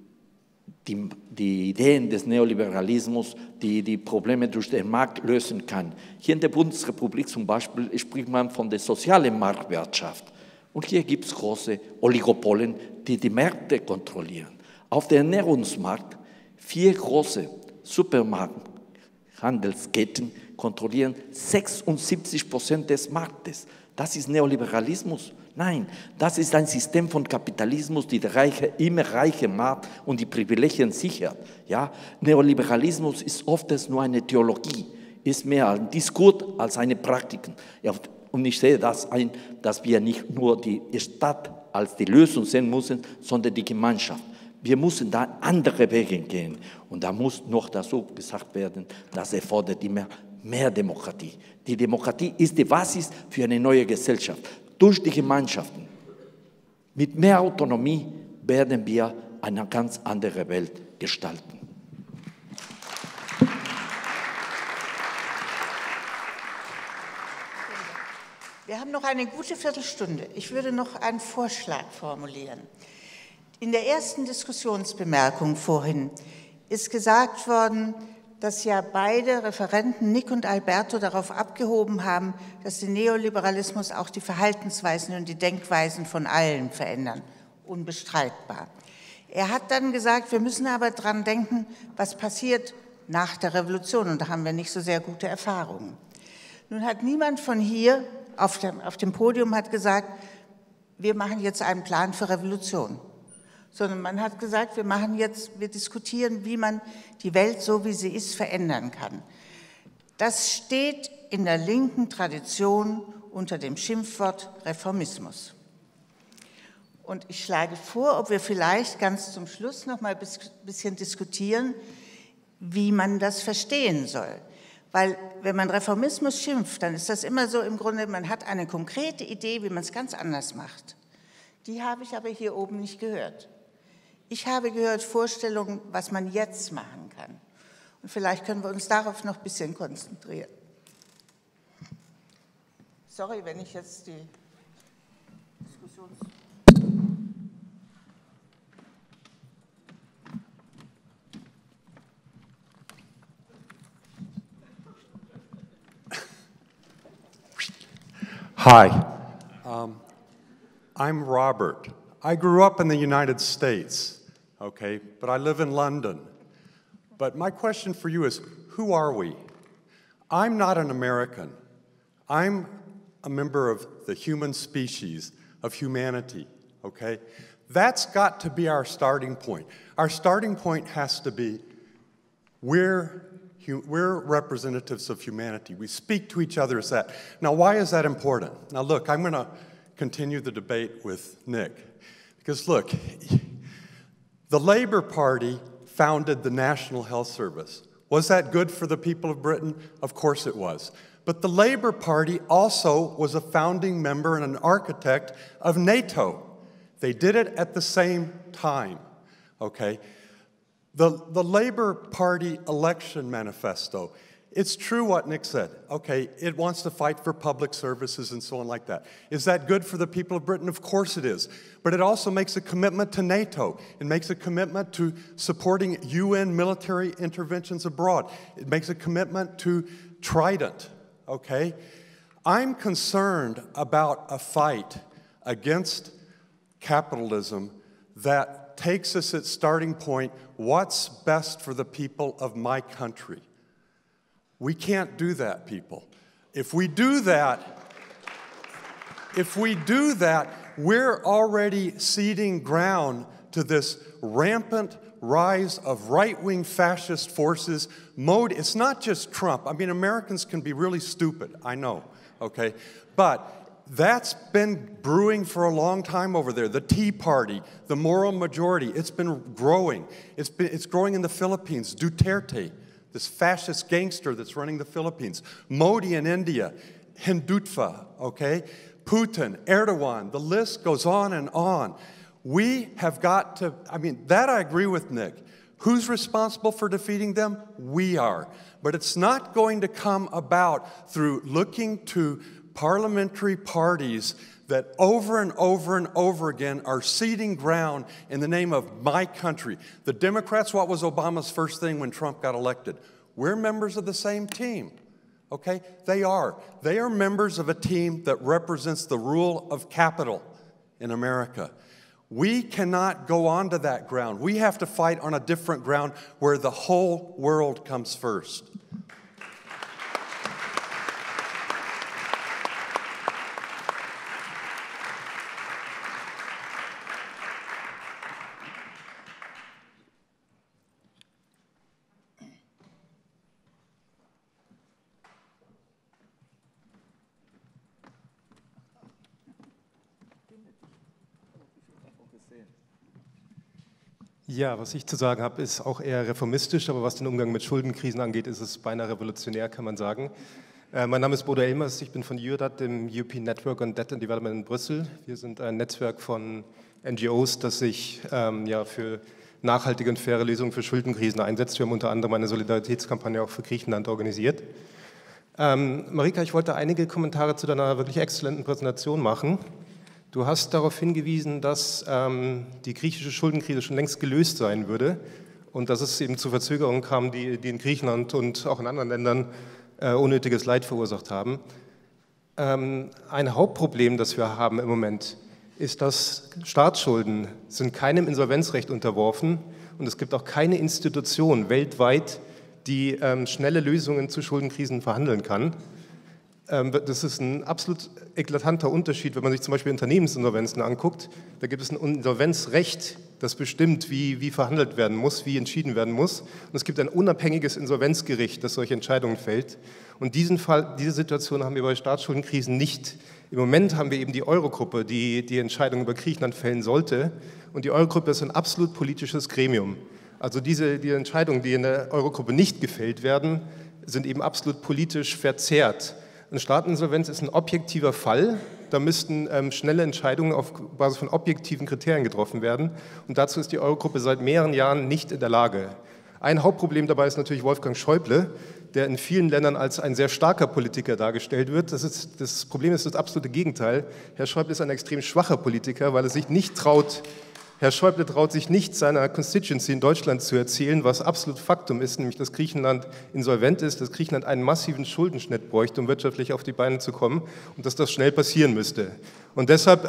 Ideen des Neoliberalismus, die Probleme durch den Markt lösen kann. Hier in der Bundesrepublik zum Beispiel spricht man von der sozialen Marktwirtschaft. Und hier gibt es große Oligopolen, die die Märkte kontrollieren. Auf dem Ernährungsmarkt 4 große Supermarkthandelsketten kontrollieren 76% des Marktes. Das ist Neoliberalismus? Nein, das ist ein System von Kapitalismus, die der Reiche immer reicher macht und die Privilegien sichert. Ja? Neoliberalismus ist oft nur eine Theologie, ist mehr ein Diskurs als eine Praktik. Ja, und ich sehe das ein, dass wir nicht nur die Stadt als die Lösung sehen müssen, sondern die Gemeinschaft. Wir müssen da andere Wege gehen. Und da muss noch dazu gesagt werden, das erfordert immer mehr Demokratie. Die Demokratie ist die Basis für eine neue Gesellschaft. Durch die Gemeinschaften. Mit mehr Autonomie werden wir eine ganz andere Welt gestalten. Wir haben noch eine gute Viertelstunde. Ich würde noch einen Vorschlag formulieren. In der ersten Diskussionsbemerkung vorhin ist gesagt worden, dass ja beide Referenten, Nick und Alberto, darauf abgehoben haben, dass der Neoliberalismus auch die Verhaltensweisen und die Denkweisen von allen verändern. Unbestreitbar. Er hat dann gesagt, wir müssen aber dran denken, was passiert nach der Revolution. Und da haben wir nicht so sehr gute Erfahrungen. Nun hat niemand von hier auf dem Podium hat gesagt, wir machen jetzt einen Plan für Revolution. Sondern man hat gesagt, wir diskutieren, wie man die Welt, so wie sie ist, verändern kann. Das steht in der linken Tradition unter dem Schimpfwort Reformismus. Und ich schlage vor, ob wir vielleicht ganz zum Schluss noch mal ein bisschen diskutieren, wie man das verstehen soll. Weil wenn man Reformismus schimpft, dann ist das immer so im Grunde, man hat eine konkrete Idee, wie man es ganz anders macht. Die habe ich aber hier oben nicht gehört. Ich habe gehört Vorstellungen, was man jetzt machen kann. Und vielleicht können wir uns darauf noch ein bisschen konzentrieren. Sorry, wenn ich jetzt die Diskussion... Hi, I'm Robert. I grew up in the United States, okay, but I live in London. But my question for you is, who are we? I'm not an American. I'm a member of the human species, of humanity, okay? That's got to be our starting point. Our starting point has to be, we're representatives of humanity. We speak to each other as that. Now, why is that important? Now, look, I'm going to continue the debate with Nick. Because, look, the Labour Party founded the National Health Service. Was that good for the people of Britain? Of course it was. But the Labour Party also was a founding member and an architect of NATO. They did it at the same time, okay? The Labour Party election manifesto, it's true what Nick said. Okay, it wants to fight for public services and so on like that. Is that good for the people of Britain? Of course it is. But it also makes a commitment to NATO. It makes a commitment to supporting UN military interventions abroad. It makes a commitment to Trident, okay? I'm concerned about a fight against capitalism that takes us at starting point, what's best for the people of my country? We can't do that, people. If we do that, we're already ceding ground to this rampant rise of right-wing fascist forces. It's not just Trump. I mean, Americans can be really stupid, I know, okay? But that's been brewing for a long time over there. The Tea Party, the moral majority, it's been growing. It's growing in the Philippines. Duterte, this fascist gangster that's running the Philippines. Modi in India, Hindutva, okay? Putin, Erdogan, the list goes on and on. We have got to, I mean, that I agree with Nick. Who's responsible for defeating them? We are. But it's not going to come about through looking to parliamentary parties that over and over and over again are ceding ground in the name of my country. The Democrats, what was Obama's first thing when Trump got elected? We're members of the same team, okay? They are. They are members of a team that represents the rule of capital in America. We cannot go on to that ground. We have to fight on a different ground where the whole world comes first. Ja, was ich zu sagen habe, ist auch eher reformistisch, aber was den Umgang mit Schuldenkrisen angeht, ist es beinahe revolutionär, kann man sagen. Mein Name ist Bodo Elmers, ich bin von EURDAT, dem European Network on Debt and Development in Brüssel. Wir sind ein Netzwerk von NGOs, das sich für nachhaltige und faire Lösungen für Schuldenkrisen einsetzt. Wir haben unter anderem eine Solidaritätskampagne auch für Griechenland organisiert. Marika, ich wollte einige Kommentare zu deiner wirklich exzellenten Präsentation machen. Du hast darauf hingewiesen, dass die griechische Schuldenkrise schon längst gelöst sein würde und dass es eben zu Verzögerungen kam, die in Griechenland und auch in anderen Ländern unnötiges Leid verursacht haben. Ein Hauptproblem, das wir haben im Moment, ist, dass Staatsschulden sind keinem Insolvenzrecht unterworfen und es gibt auch keine Institution weltweit, die schnelle Lösungen zu Schuldenkrisen verhandeln kann. Das ist ein absolut eklatanter Unterschied, wenn man sich zum Beispiel Unternehmensinsolvenzen anguckt. Da gibt es ein Insolvenzrecht, das bestimmt, wie verhandelt werden muss, wie entschieden werden muss. Und es gibt ein unabhängiges Insolvenzgericht, das solche Entscheidungen fällt. Und diese Situation haben wir bei Staatsschuldenkrisen nicht. Im Moment haben wir eben die Eurogruppe, die die Entscheidung über Griechenland fällen sollte. Und die Eurogruppe ist ein absolut politisches Gremium. Also die Entscheidungen, die in der Eurogruppe nicht gefällt werden, sind eben absolut politisch verzerrt. Eine Staateninsolvenz ist ein objektiver Fall. Da müssten schnelle Entscheidungen auf Basis von objektiven Kriterien getroffen werden. Und dazu ist die Eurogruppe seit mehreren Jahren nicht in der Lage. Ein Hauptproblem dabei ist natürlich Wolfgang Schäuble, der in vielen Ländern als ein sehr starker Politiker dargestellt wird. Das Problem ist das absolute Gegenteil. Herr Schäuble ist ein extrem schwacher Politiker, weil er sich nicht traut, Herr Schäuble traut sich nicht, seiner Constituency in Deutschland zu erzählen, was absolut Faktum ist, nämlich dass Griechenland insolvent ist, dass Griechenland einen massiven Schuldenschnitt bräuchte, um wirtschaftlich auf die Beine zu kommen und dass das schnell passieren müsste. Und deshalb,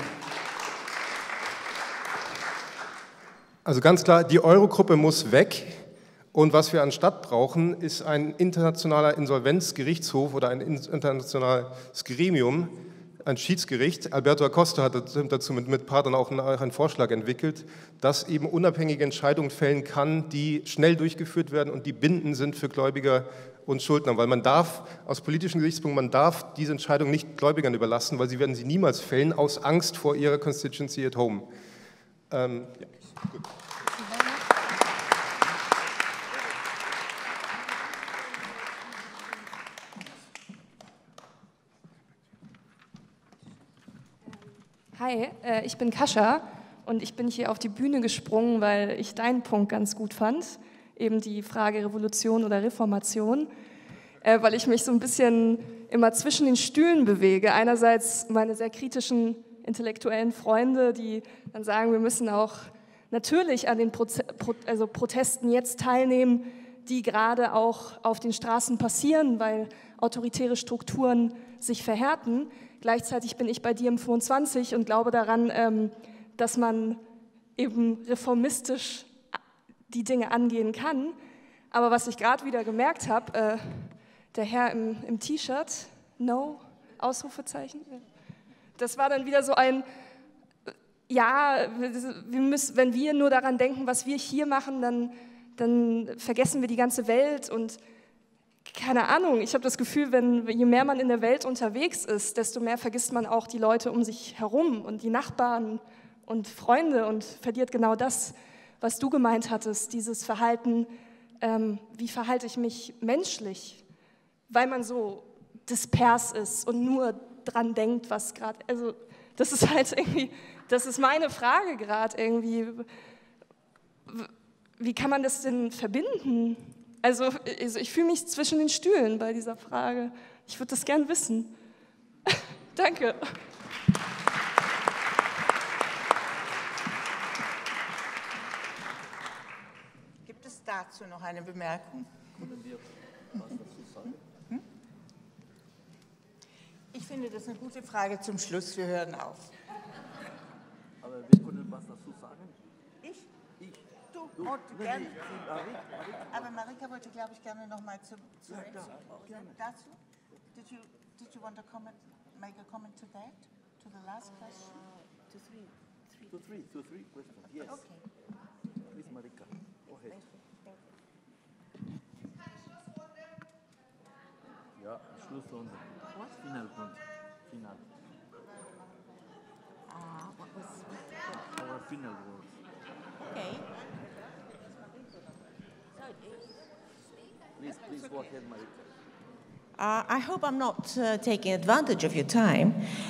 also ganz klar, die Eurogruppe muss weg. Und was wir anstatt brauchen, ist ein internationaler Insolvenzgerichtshof oder ein internationales Gremium, ein Schiedsgericht. Alberto Acosta hat dazu mit Partnern auch einen Vorschlag entwickelt, das eben unabhängige Entscheidungen fällen kann, die schnell durchgeführt werden und die bindend sind für Gläubiger und Schuldner. Weil man darf, aus politischen Gesichtspunkten, man darf diese Entscheidung nicht Gläubigern überlassen, weil sie werden sie niemals fällen, aus Angst vor ihrer Constituency at home. Ja, gut. Hi, ich bin Kascha und ich bin hier auf die Bühne gesprungen, weil ich deinen Punkt ganz gut fand, eben die Frage Revolution oder Reformation, weil ich mich so ein bisschen immer zwischen den Stühlen bewege. Einerseits meine sehr kritischen intellektuellen Freunde, die dann sagen, wir müssen auch natürlich an den Protesten jetzt teilnehmen, die gerade auch auf den Straßen passieren, weil autoritäre Strukturen sich verhärten. Gleichzeitig bin ich bei dir im 25 und glaube daran, dass man eben reformistisch die Dinge angehen kann. Aber was ich gerade wieder gemerkt habe, der Herr im T-Shirt, no, Ausrufezeichen, das war dann wieder so ein, ja, wenn wir nur daran denken, was wir hier machen, dann vergessen wir die ganze Welt und keine Ahnung, ich habe das Gefühl, je mehr man in der Welt unterwegs ist, desto mehr vergisst man auch die Leute um sich herum und die Nachbarn und Freunde und verliert genau das, was du gemeint hattest, dieses Verhalten, wie verhalte ich mich menschlich, weil man so dispers ist und nur dran denkt, was gerade, also das ist halt irgendwie, das ist meine Frage gerade irgendwie, wie kann man das denn verbinden? Also ich fühle mich zwischen den Stühlen bei dieser Frage. Ich würde das gern wissen. Danke. Gibt es dazu noch eine Bemerkung? Ich finde, das ist eine gute Frage zum Schluss. Wir hören auf. Aber wir können was dazu sagen. Ich? Du gerne. Aber Marika wollte, glaube ich, gerne noch mal dazu. Did you want to make a comment to that? To the last question? To three questions. Yes. Okay. Please, Marika, go ahead. Ja, Schlussrunde. What? Finalrunde. Final. What was our final words? Okay. Please go ahead, Marika. I hope I'm not taking advantage of your time.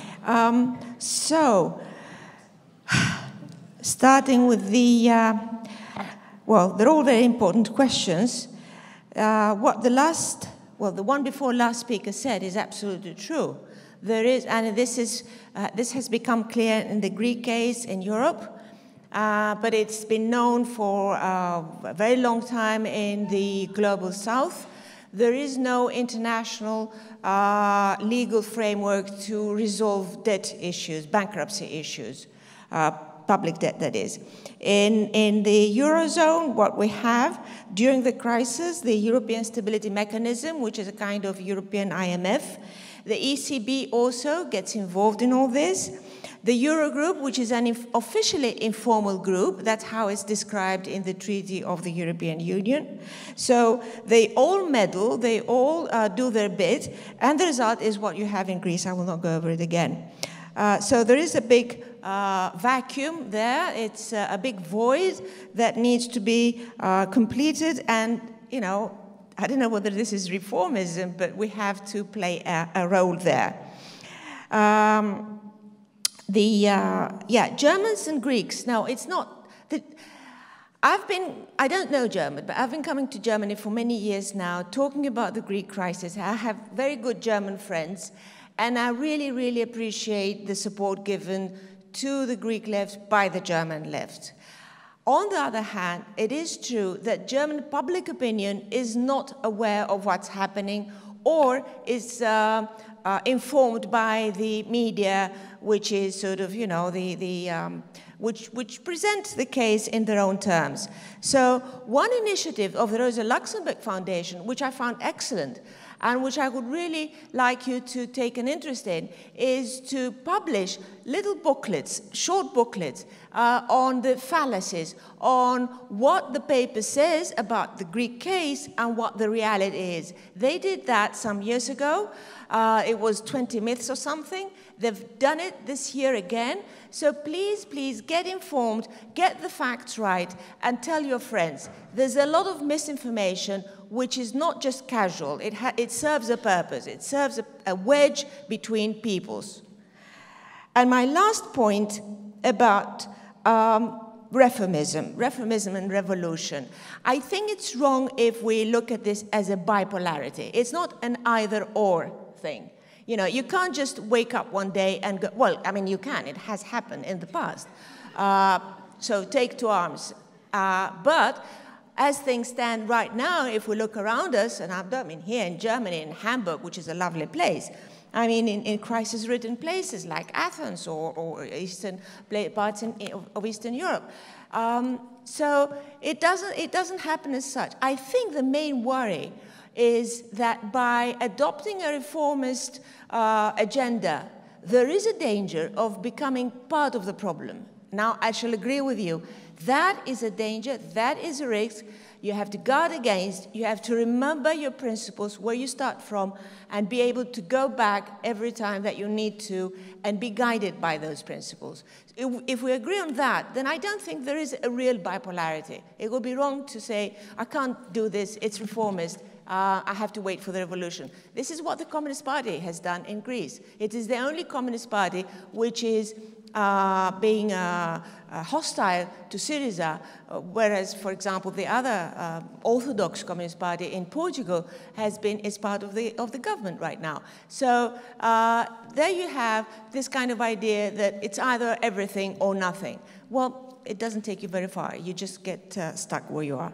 Starting with they're all very important questions. What the last well, the one before last speaker said is absolutely true. There is, and this has become clear in the Greek case in Europe, but it's been known for a very long time in the global south. There is no international legal framework to resolve debt issues, bankruptcy issues, public debt, that is. In the Eurozone, what we have during the crisis, the European Stability Mechanism, which is a kind of European IMF. The ECB also gets involved in all this. The Eurogroup, which is an officially informal group, that's how it's described in the Treaty of the European Union. So they all meddle, they all do their bit, and the result is what you have in Greece. I will not go over it again. So there is a big vacuum there. It's a big void that needs to be completed, and, you know, I don't know whether this is reformism, but we have to play a role there. Germans and Greeks. Now, it's not that I don't know German, but I've been coming to Germany for many years now, talking about the Greek crisis. I have very good German friends, and I really, really appreciate the support given to the Greek left by the German left. On the other hand, it is true that German public opinion is not aware of what's happening or is informed by the media, which is sort of, you know, which present the case in their own terms. So one initiative of the Rosa Luxemburg Foundation, which I found excellent, and which I would really like you to take an interest in, is to publish little booklets, short booklets, on the fallacies, on what the paper says about the Greek case and what the reality is. They did that some years ago. It was 20 myths or something. They've done it this year again. So please, please get informed, get the facts right, and tell your friends. There's a lot of misinformation which is not just casual. It serves a purpose. It serves a wedge between peoples. And my last point about reformism and revolution. I think it's wrong if we look at this as a bipolarity. It's not an either-or thing. You know, you can't just wake up one day and go, well, I mean, you can. It has happened in the past. So take to arms. But as things stand right now, if we look around us, and I mean here in Germany, in Hamburg, which is a lovely place, I mean in crisis-ridden places like Athens or eastern parts of Eastern Europe. So it doesn't happen as such. I think the main worry is that by adopting a reformist agenda, there is a danger of becoming part of the problem. Now, I shall agree with you. That is a danger, that is a risk you have to guard against. You have to remember your principles, where you start from, and be able to go back every time that you need to and be guided by those principles. If we agree on that, then I don't think there is a real bipolarity. It would be wrong to say, I can't do this, it's reformist, I have to wait for the revolution. This is what the Communist Party has done in Greece. It is the only Communist Party which is being hostile to Syriza, whereas, for example, the other Orthodox Communist Party in Portugal is part of the government right now. So there you have this kind of idea that it's either everything or nothing. Well, it doesn't take you very far. You just get stuck where you are.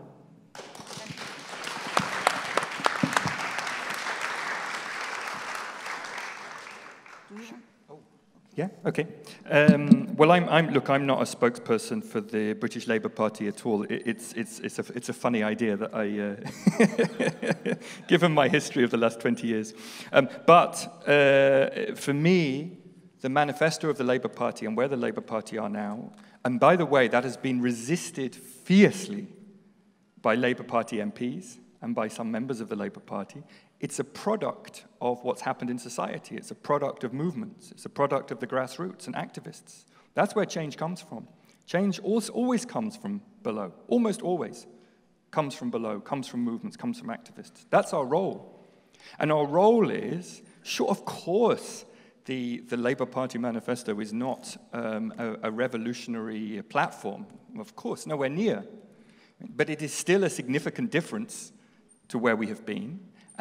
Yeah, okay. Well, look, I'm not a spokesperson for the British Labour Party at all. It's a funny idea that I, given my history of the last 20 years. But for me, the manifesto of the Labour Party and where the Labour Party are now, and by the way, that has been resisted fiercely by Labour Party MPs and by some members of the Labour Party. It's a product of what's happened in society. It's a product of movements. It's a product of the grassroots and activists. That's where change comes from. Change always comes from below, almost always comes from below, comes from movements, comes from activists. That's our role. And our role is, sure, of course, the Labour Party manifesto is not a revolutionary platform. Of course, nowhere near. But it is still a significant difference to where we have been.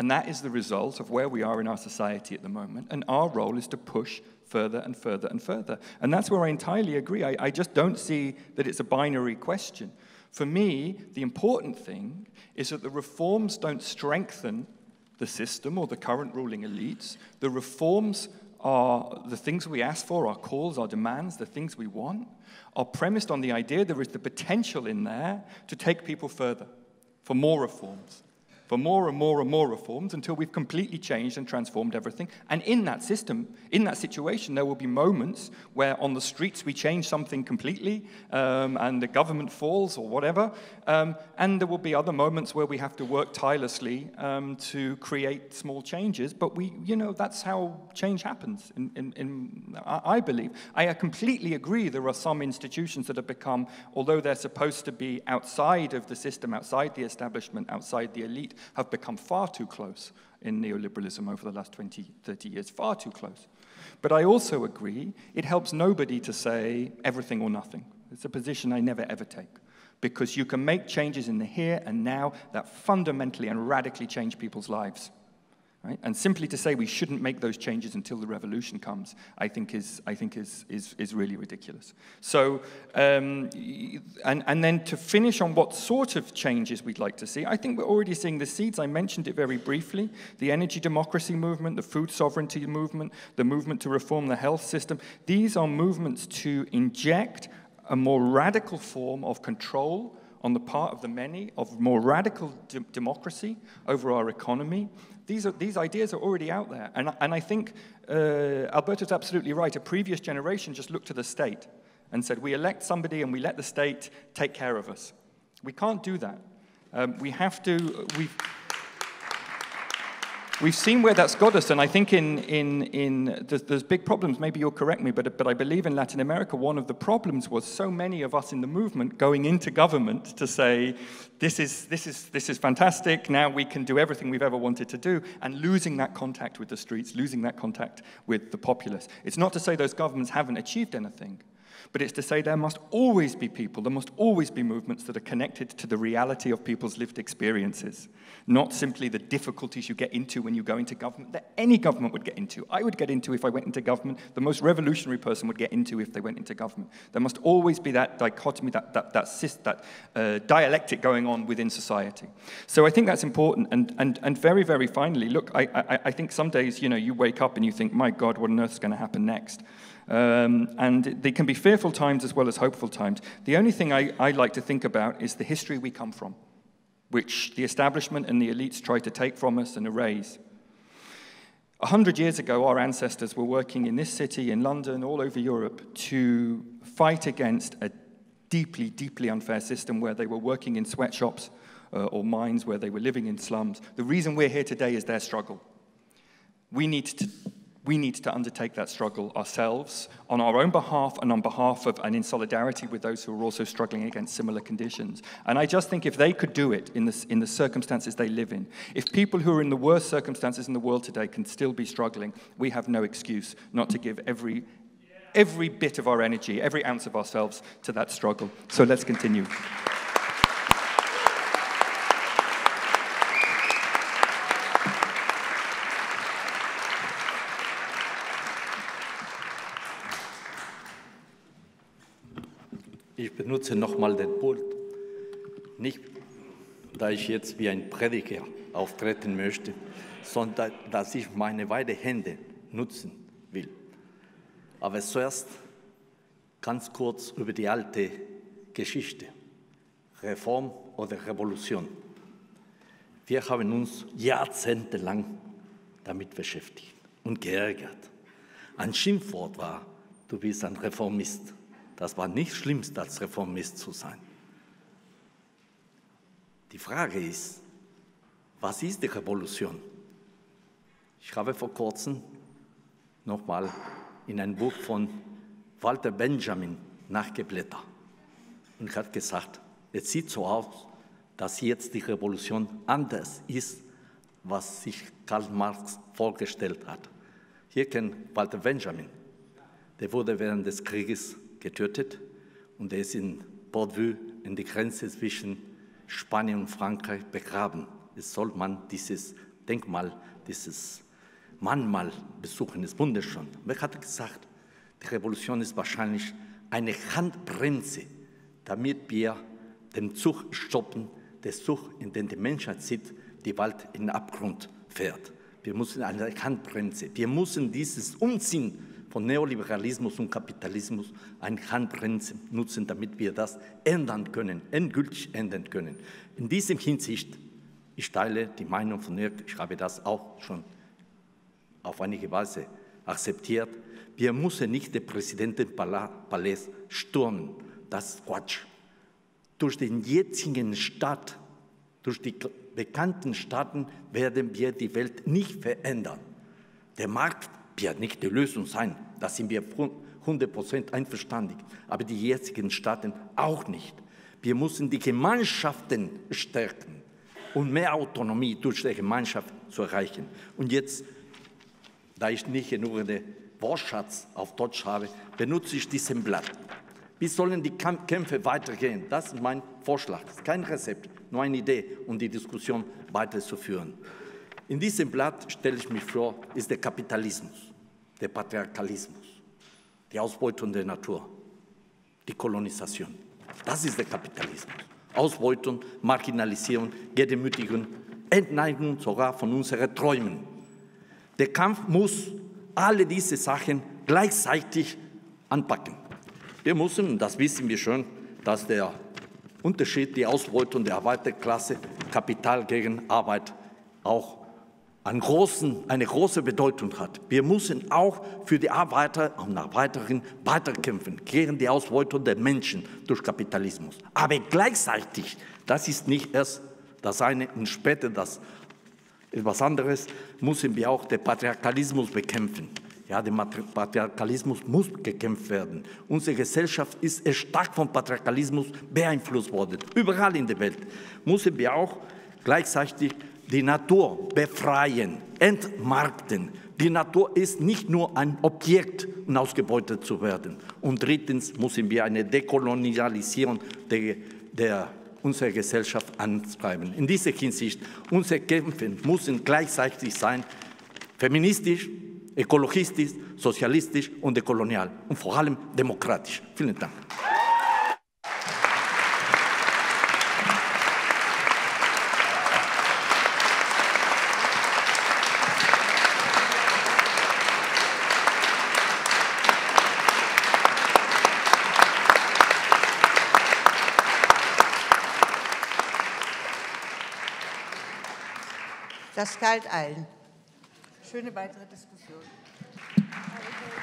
And that is the result of where we are in our society at the moment. And our role is to push further and further and further. And that's where I entirely agree. I just don't see that it's a binary question. For me, the important thing is that the reforms don't strengthen the system or the current ruling elites. The reforms are the things we ask for, our calls, our demands, the things we want, are premised on the idea there is the potential in there to take people further, for more reforms, for more and more and more reforms until we've completely changed and transformed everything. And in that system, in that situation, there will be moments where on the streets we change something completely and the government falls or whatever. And there will be other moments where we have to work tirelessly to create small changes. But that's how change happens, I believe. I completely agree there are some institutions that have become, although they're supposed to be outside of the system, outside the establishment, outside the elite, have become far too close in neoliberalism over the last 20, 30 years, far too close. But I also agree it helps nobody to say everything or nothing. It's a position I never ever take, because you can make changes in the here and now that fundamentally and radically change people's lives. Right? And simply to say we shouldn't make those changes until the revolution comes, I think is really ridiculous. So, and then to finish on what sort of changes we'd like to see, I think we're already seeing the seeds. I mentioned it very briefly: the energy democracy movement, the food sovereignty movement, the movement to reform the health system. These are movements to inject a more radical form of control on the part of the many, of more radical democracy over our economy. These ideas are already out there. And I think Alberto's absolutely right. A previous generation just looked to the state and said, we elect somebody and we let the state take care of us. We can't do that. We have to... We've seen where that's got us, and I think there's big problems. Maybe you'll correct me, but I believe in Latin America, one of the problems was so many of us in the movement going into government to say, this is fantastic, now we can do everything we've ever wanted to do, and losing that contact with the streets, losing that contact with the populace. It's not to say those governments haven't achieved anything, but it's to say there must always be people, there must always be movements that are connected to the reality of people's lived experiences, not simply the difficulties you get into when you go into government that any government would get into. I would get into if I went into government, the most revolutionary person would get into if they went into government. There must always be that dichotomy, that dialectic going on within society. So I think that's important. And very, very finally, look, I think some days, you wake up and you think, my God, what on earth is going to happen next? And they can be fearful times as well as hopeful times. The only thing I like to think about is the history we come from, which the establishment and the elites try to take from us and erase. 100 years ago, our ancestors were working in this city, in London, all over Europe, to fight against a deeply, deeply unfair system where they were working in sweatshops or mines, where they were living in slums. The reason we're here today is their struggle. We need to undertake that struggle ourselves on our own behalf and on behalf of and in solidarity with those who are also struggling against similar conditions. And I just think if they could do it in the circumstances they live in, if people who are in the worst circumstances in the world today can still be struggling, we have no excuse not to give every bit of our energy, every ounce of ourselves to that struggle. So let's continue. Ich benutze nochmal den Pult, nicht, da ich jetzt wie ein Prediger auftreten möchte, sondern dass ich meine beiden Hände nutzen will. Aber zuerst ganz kurz über die alte Geschichte, Reform oder Revolution. Wir haben uns jahrzehntelang damit beschäftigt und geärgert. Ein Schimpfwort war, du bist ein Reformist. Das war nicht schlimmst, als Reformist zu sein. Die Frage ist, was ist die Revolution? Ich habe vor kurzem nochmal in ein Buch von Walter Benjamin nachgeblättert und hat gesagt, es sieht so aus, dass jetzt die Revolution anders ist, was sich Karl Marx vorgestellt hat. Hier kennt Walter Benjamin, der wurde während des Krieges getötet und er ist in Bordeville in die Grenze zwischen Spanien und Frankreich begraben. Jetzt soll man dieses Denkmal, dieses Mahnmal besuchen, ist wunderschön. Wer hat gesagt, die Revolution ist wahrscheinlich eine Handbremse, damit wir den Zug stoppen, der Zug, in den die Menschheit sieht, die Welt in den Abgrund fährt. Wir müssen eine Handbremse, wir müssen dieses Umziehen von Neoliberalismus und Kapitalismus eine Handbremse nutzen, damit wir das ändern können, endgültig ändern können. In diesem Hinsicht, ich teile die Meinung von Dirk, ich habe das auch schon auf einige Weise akzeptiert, wir müssen nicht den Präsidentenpalais stürmen, das ist Quatsch. Durch den jetzigen Staat, durch die bekannten Staaten werden wir die Welt nicht verändern. Der Markt wird nicht die Lösung sein, da sind wir 100% einverstanden, aber die jetzigen Staaten auch nicht. Wir müssen die Gemeinschaften stärken und mehr Autonomie durch die Gemeinschaft zu erreichen. Und jetzt, da ich nicht genug den Wortschatz auf Deutsch habe, benutze ich diesen Blatt. Wie sollen die Kämpfe weitergehen? Das ist mein Vorschlag. Das ist kein Rezept, nur eine Idee, um die Diskussion weiterzuführen. In diesem Blatt, stelle ich mich vor, ist der Kapitalismus, der Patriarchalismus, die Ausbeutung der Natur, die Kolonisation. Das ist der Kapitalismus. Ausbeutung, Marginalisierung, Gedemütigung, Entneigung sogar von unseren Träumen. Der Kampf muss alle diese Sachen gleichzeitig anpacken. Wir müssen, das wissen wir schon, dass der Unterschied, die Ausbeutung der Arbeiterklasse, Kapital gegen Arbeit auch eine große Bedeutung hat. Wir müssen auch für die Arbeiter und Arbeiterinnen weiterkämpfen gegen die Ausbeutung der Menschen durch Kapitalismus. Aber gleichzeitig, das ist nicht erst das eine und später das etwas anderes, müssen wir auch den Patriarchalismus bekämpfen. Ja, der Patriarchalismus muss gekämpft werden. Unsere Gesellschaft ist stark vom Patriarchalismus beeinflusst worden. Überall in der Welt müssen wir auch gleichzeitig die Natur befreien, entmarkten. Die Natur ist nicht nur ein Objekt, um ausgebeutet zu werden. Und drittens müssen wir eine Dekolonialisierung unserer Gesellschaft antreiben. In dieser Hinsicht, unsere Kämpfe müssen gleichzeitig sein, feministisch, ökologistisch, sozialistisch und dekolonial und vor allem demokratisch. Vielen Dank. Das galt allen. Schöne weitere Diskussion.